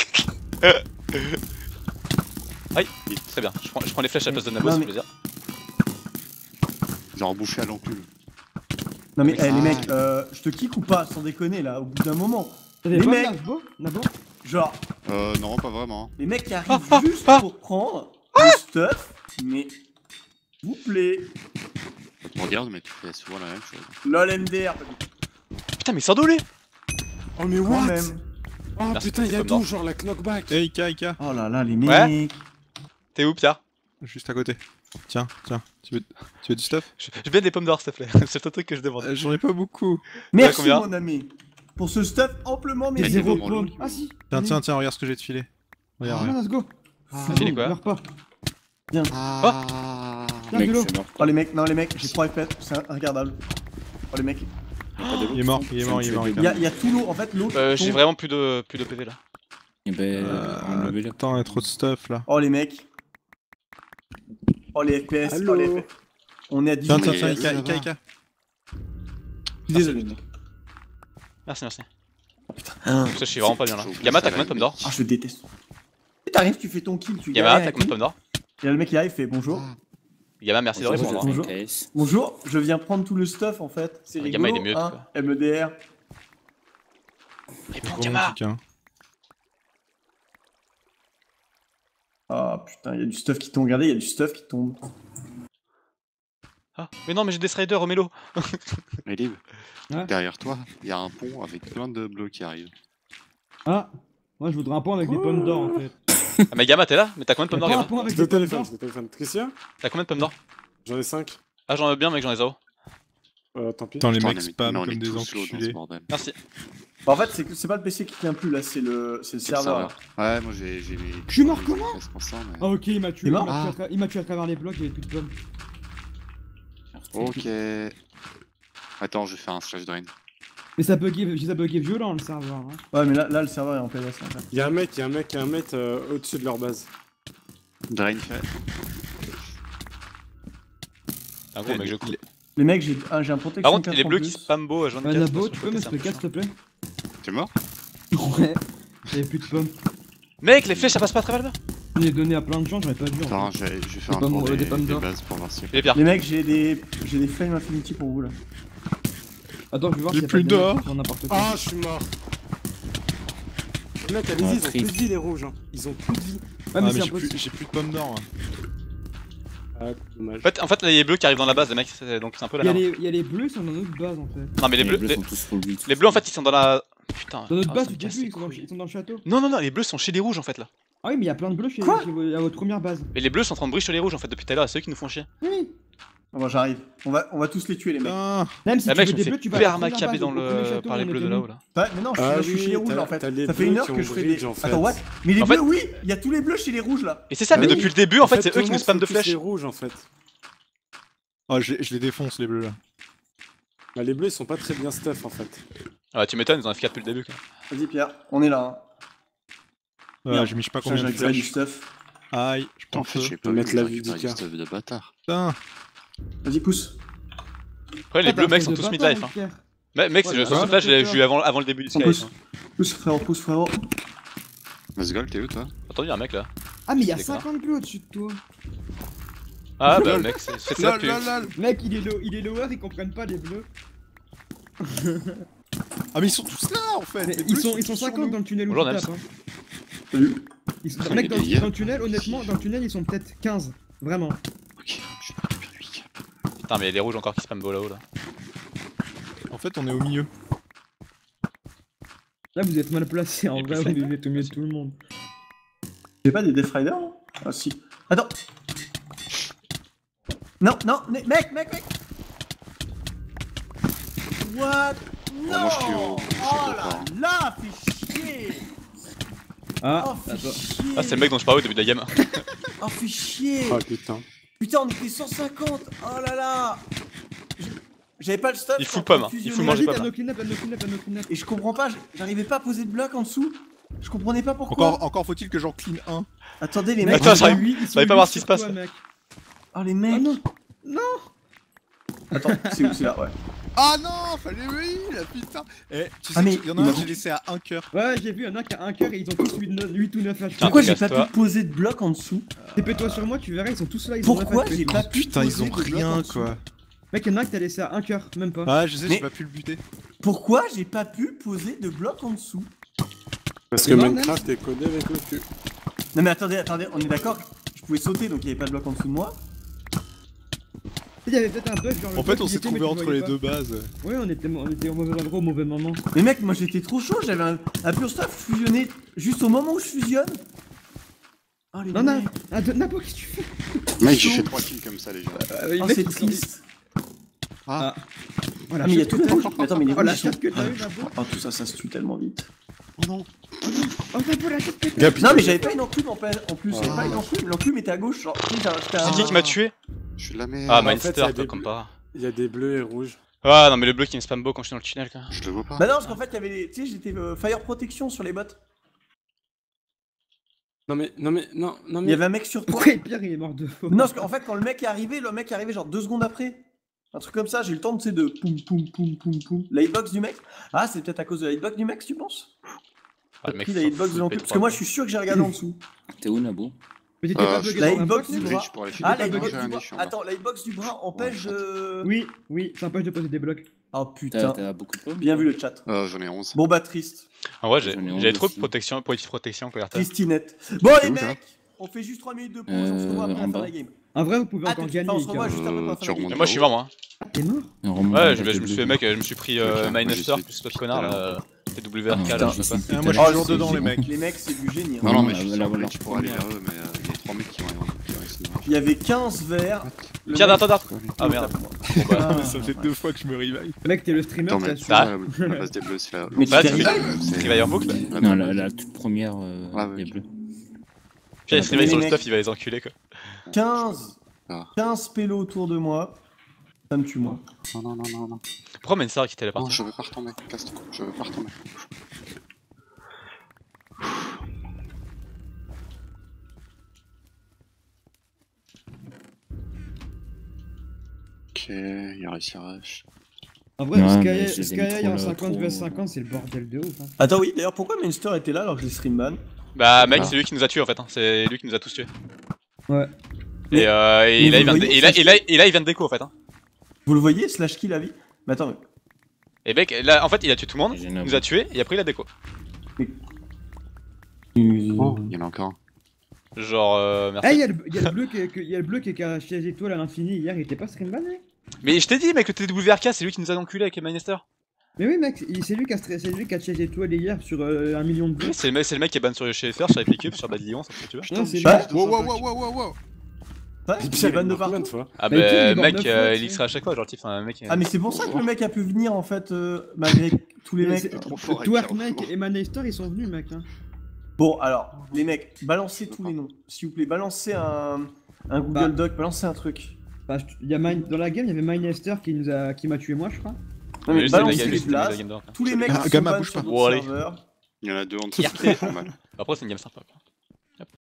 Aïe, très bien. Je prends les flèches à la place de Nabo, Non, c'est mais- plaisir. Ils ont rebouché à l'enclume. Non mais Ah. les mecs, je te kick ou pas sans déconner là, au bout d'un moment. T'avais Les pas mecs. Nabo? Genre, Non, pas vraiment. les mecs qui arrivent juste ah. pour prendre le stuff, mais s'il vous plaît. Regarde, mais tu fais souvent la même chose. LOL MDR, Putain, mais sors d'où, lui? Oh mais quand what? même. Oh Merci, putain, il y a comme tout, dans- genre la knockback. Eh Ika, Oh là là, les Ouais. mecs. T'es où, Pierre? juste à côté. Tiens, tu veux du stuff? J'ai bien des pommes d'or, s'il te plaît. C'est le truc que je demande. J'en ai pas beaucoup. Merci combien mon ami. Pour ce stuff amplement Mais mérité. des Zéro moments pomme. longs. Ah si. Tiens, regarde ce que j'ai te filé. Regarde, Ah, regarde. let's go. T'as filé quoi? Meurs pas. Ah. Tiens, Mec, de l'eau. c'est mort. Oh les mecs, non les mecs, j'ai 3 FPS, c'est regardable. Oh les mecs, Il est mort, Ika. il y a tout l'eau, en fait l'eau. qui J'ai tombe. vraiment plus de PV là. Eh ben, on le Attends, il y a trop de stuff là. Oh les mecs. Oh les FPS, oh Allô. les FPS. On est à 10 Tiens, minutes. tiens, ça va. Ika. Désolé mec. Merci, merci. Ah, Ça, je suis vraiment pas bien là. Gamma, t'as combien de pommes d'or? je déteste. T'arrives, tu fais ton kill, tu Gamma, galères t'as et combien de tout. pommes d'or? Et là le mec il arrive, il fait bonjour. Gamma, merci de répondre. hein. Bonjour. Bonjour, je viens prendre tout le stuff en fait. C'est Le rigolo. gamin, il est mieux, hein, quoi. MEDR. Réponds, Gamma! Ika. Ah putain, il y a du stuff qui tombe. Regardez, il y a du stuff qui tombe. Ah, mais non, mais j'ai des Strider, remets-le. Mais Lib, Ouais. derrière toi, il y a un pont avec plein de bleus qui arrivent. Ah. Moi, je voudrais un pont avec des pommes d'or en fait. Ah, mais Gamma, t'es là? Mais t'as combien de pommes d'or, Pas un Gamma? pont avec C'est des au pommes téléphone, d'or. c'est au téléphone. Tricia? T'as combien de pommes d'or? J'en ai 5. Ah, j'en ai bien, mec, j'en ai 0. Tant pis. Putain, les Putain, mecs mais spam on comme est des tous lourds dans ce enculés. bordel. Merci. Bah, en fait, c'est pas le PC qui tient plus, là, c'est le serveur. Ouais, moi j'ai mis. Je suis mort comment mais... Ah ok, il m'a tué, T'es mort il m'a tué à travers les blocs, il y avait plus de pommes. Ok. Attends, je vais faire un slash drain. Mais ça buguait violent le serveur. Hein. Ouais, mais là, le serveur est en PLS en fait. Il y a un mec au-dessus de leur base. Drain fait. Un gros mec, je coupe. Les mecs, j'ai un protection. Par contre, 4 les en bleus plus. qui spam beau à 24. Ouais, Nabo, sur tu le peux me côté, c'est un peu spécar s'il te plaît T'es mort? Ouais. J'avais plus de pommes. Mec, les flèches ça passe pas à travers le mur. Je l'ai donné à plein de gens, j'aurais pas dû. en Attends, fait. je vais faire un pommes, tour des des pommes d'or. bases pour voir si. Il est pire. Les mecs, j'ai des flames infinity pour vous là. Attends, je vais voir J'ai s'il y a plus pas de d'or. mecs qui font n'importe quoi. Ah, je suis mort. Mec, allez-y, ils ont plus de vie les rouges. Hein. Ils ont plus de vie. Ouais, Ah, mais mais c'est j'ai impossible. plus de pommes d'or. Moi. Ah, dommage. En fait, là, il y a les bleus qui arrivent dans la base, les mecs, donc c'est un peu la merde. Il y a les bleus, ils sont dans notre base en fait. Non, mais les Les bleus bleus, sont tous full vie. les bleus en fait, ils sont dans la. Putain. Dans notre ah, base ça me du casse début, les ils couilles. sont dans le château. Non, les bleus sont chez les rouges en fait là. Ah oui, mais il y a plein de bleus Quoi à votre première base. Et les bleus sont en train de briller sur les rouges en fait depuis tout à l'heure, c'est eux qui nous font chier. Oui. Bon, j'arrive. On va tous les tuer les mecs. Putain. Même si La tu mec, veux je me des fais bleus, tu vas à la hyper première macaber base, dans au premier le château par où les on bleus de était là-haut là. Ouais, mais non, Ah je suis chez les oui, rouges là en t'as fait. les Ça fait bleus une heure qui que ont je fais bridge, des. en fait. Attends, what? Mais les En fait- bleus, oui, il y a tous les bleus chez les rouges là. Et c'est ça, Ah mais oui. depuis le début en fait, c'est tout eux le qui nous monde spamment de focus les flèches. rouges en fait. Oh, je les défonce les bleus là. Bah, les bleus ils sont pas très bien stuff en fait. Ah ouais, tu m'étonnes, ils ont F4 depuis le début quoi. Vas-y, Pierre, on est là. Ouais, Merde. j'ai mis je sais pas Putain, combien j'ai de récupéré du flèches. stuff. Aïe, je En prends fait, feu. j'ai pas Mettre vu la que vue j'aurais du récupéré du stuff de bâtard. Putain. Vas-y, pousse. Après, les Ah, bleus t'as un mecs sont truc de tous bâtard, mid-life. Hein. Pierre. Mec, Ouais, sur ce là, je l'ai vu avant le début du On Sky. pousse. Hein. Pousse, frérot. Masgol, t'es où toi? Entendu, un mec là. Ah, mais il y a C'est quoi 50 bleus au-dessus de toi. Ah bah mec, c'est ça Lol, plus. lol, lol. Mec, il est lower, ils comprennent pas les bleus. Ah, mais ils sont tous là en fait. Mais Les ils bleus, sont tous sur 50 nous. dans le tunnel où Bonjour, tu Nams. tapes. Hein. Salut. Mec, il y a des dans le tunnel, honnêtement, dans le tunnel, ils sont peut-être 15. Vraiment. Ok, je vais récupérer 8 cap. Putain, mais il y a des rouges encore qui spam beau là-haut là. En fait, on est au milieu. Là, vous êtes mal placé en Et puis vrai, flag. vous êtes au milieu de tout le monde. J'ai pas des Death Rider là? Ah si. Attends. Non, mec. What? Non. moi, je suis au- Oh au là port. là, fais chier. Ah, Oh, fais chier. Ah, c'est le mec dont je parlais au début de la game. Oh, fais chier. Ah putain. Putain, on était 150. Oh là là. J'avais pas le stuff. Il j'étais fout en train de pomme, hein. Il fusionner. fout le manger Vas-y, pas. t'as no clean up, t'as no clean up, t'as no clean up. Et je comprends pas, j'arrivais pas à poser de bloc en dessous. Je comprenais pas pourquoi. Encore faut-il que j'en clean un. Attendez les Mec, mecs. Attends, ils sont j'arrive- huit- ils sont j'arrive pas à huit voir ce qui sur se passe. toi, mec. Oh les Ah mecs. non. Attends, c'est où? C'est là, ouais. Ah non, fallait oui, la putain. Eh, tu sais Ah, mais qu'il y en a il un, m'a- j'ai laissé à un cœur. Ouais, j'ai vu, y'en a qui a un cœur et ils ont tous 8 ou 9 HP. Pourquoi j'ai pas casse-toi. pu poser de bloc en dessous? TP-toi sur moi, tu verras, ils sont tous là. Ils ont Pourquoi 9 HP. j'ai pas pu Putain, ils poser ont de bloc en rien dessous? quoi. Mec, y'en a un que t'as laissé à un cœur, même pas. Ah, je sais, Mais- j'ai pas pu le buter. Pourquoi j'ai pas pu poser de bloc en dessous? Parce que C'est marrant, Minecraft est codé avec le cul. Non mais attendez, on est d'accord? Je pouvais sauter donc il y avait pas de bloc en dessous de moi. Il y avait peut-être un bug, genre le En bloc, fait, on il s'est était, mais trouvé tu entre voyais les pas. deux bases. Ouais, on était au mauvais endroit au mauvais moment. Mais mec, moi j'étais trop chaud, j'avais un pur stuff fusionné juste au moment où je fusionne. Oh les Non, mecs. n'importe qu'est-ce que tu fais. Mec, j'ai fait 3 kills comme ça déjà. Oh Mec, c'est ils sont- triste. Oh, Ah la mais il y a chatte tout que le t'as eu. rouge. Mais attends mais les Oh la rouges ils sont... chatte que t'as eu, Nabo. Oh tout ça se tue tellement vite. Oh Nabo, la chatte que t'as eu. Non mais j'avais pas une enclume en plus, j'avais pas une enclume, l'enclume était à gauche, genre tu sais, j'étais à- C'est qui m'a tué? Je suis de la merde. Ah, en fait, Mindster, il y a toi, des comme bleus. pas. Il y a des bleus et rouges. Ah non, mais le bleu qui me spam beau quand je suis dans le tunnel quoi. Je le vois pas. Bah non parce qu'en fait il y avait les... Tu sais j'étais fire protection sur les bots. Non mais Il y avait un mec sur toi. Pourquoi Pierre il est mort de faux? Non parce qu'en fait quand le mec est arrivé genre 2 secondes après. Un truc comme ça, j'ai eu le temps tu sais de poum. La hitbox du mec. Ah c'est peut-être à cause de la hitbox du mec tu penses? Ah, le mec, Pris la s'en hitbox fout de de l'enclume. P3, Parce que moi je quoi. suis sûr que j'ai regardé en dessous. T'es où, Nabo? Mais t'étais pas je bugué la dans un hitbox box, du là bras. Bridge pour aller Ah finir. la pas hitbox bugué. du bras. Attends, la hitbox du bras empêche de... Oui, ça empêche de poser des blocs. Oh putain. T'as beaucoup de pommes? Bien vu le chat. J'en ai 11. Bon bah triste. En vrai, J'en ai honte j'avais trop de aussi. protection, positive protection, quoi. Tristinette. Bon C'est les où, ça mecs, on fait juste 3 minutes de pause, on se revoit après en la fin bas. de la game. En vrai, vous pouvez Ah, encore on gagner. se revoit les gars. juste après la fin de tu la game. remontes. Moi, je suis mort, moi. T'es mort? On remonte Ouais, avec je les me suis bleus. fait, mec, je me suis pris Ok, moi, Minester, j'ai tout ce essayé connard tout à là. TWRK Ah, là, putain, je sais pas. Ah, moi, je suis toujours dedans, les mecs. Les mecs, c'est du génie. Hein. Non, non, mais je là, suis là, sur voilà. Bridge pour aller vers eux, mais il y a 3 mecs qui ont essayé. il y avait 15 verts. Le Tiens, mec- attends. Ah merde. Bon bah. Ah, Ça fait 2 fois que je me revive. Mec, t'es le streamer, Attends, t'as mais su. Ah. la base des bleus, c'est la. Mais tu Bah, t'es tu fais- revive Tu vas en boucle. Non, la toute première Ah, ouais, des ok. bleus. Puis les streamers sur le mecs. stuff, il va les enculer quoi. 15 Ah. 15 pélos autour de moi. Ça me tue, moi. Non. Pourquoi Mensar qui était la Non, partie? je veux pas retomber. Casse-toi. Je veux pas retomber. Ok, il y a réussi à rush. En vrai, Ouais, mais je les aime Sky trop, en là, 50 trop. vs 50, c'est le bordel de ouf. Hein. Attends, oui, d'ailleurs, pourquoi Mainster était là alors que j'ai stream ban? Bah mec, Ah. c'est lui qui nous a tués en fait. Hein. C'est lui qui nous a tous tués. Ouais. Et, et là, il vient de... vous voyez, et là, il vient de déco en fait. Hein. Vous le voyez, slash kill la vie? Mais attends, Et mec, là, en fait, il a tué tout le monde. J'ai Il une nous a tués et après il a déco. Oh, il y en a encore un. Genre, merci. Ah, il y a le bleu qui est caché les étoiles à l'infini hier, il était pas stream ban, mec? Mais je t'ai dit, mec, le TWRK, c'est lui qui nous a enculé avec Minester. Mais oui, mec, c'est lui qui a caché les étoiles hier sur 1 million de vues. C'est le mec qui est ban sur chez FR, sur Epicube, sur Bad Lyon, ça ce que tu veux. Non, c'est lui. Ouais. Wow. Ouais, Putain, il est ban de combien partout. de fois? Ah Mais qui, il est bah mort mec, 9 fois, il X-ray à chaque fois, genre, enfin, mec. Ah, mais c'est pour ça que le mec a pu venir en fait, malgré tous les Mais mecs. c'est- trop fort avec Twerk, Pierre, mec, vraiment. et Manester, ils sont venus, mec. Hein. Bon, alors, les mecs, balancez tous les noms. S'il vous plaît, balancez un Google Bah. Doc, balancez un truc. Enfin, dans la game, il y avait Minester qui m'a tué moi, je crois. Non, Mais mais juste, les balancez gars, les juste, les places. game d'or. Tous les mecs Ah, qui sont Gamma, ban bouge sur pas. d'autres Bon, allez. serveurs. Il y en a deux en dessous, Fierté. c'est pas mal. Après, c'est une game sympa. Quoi.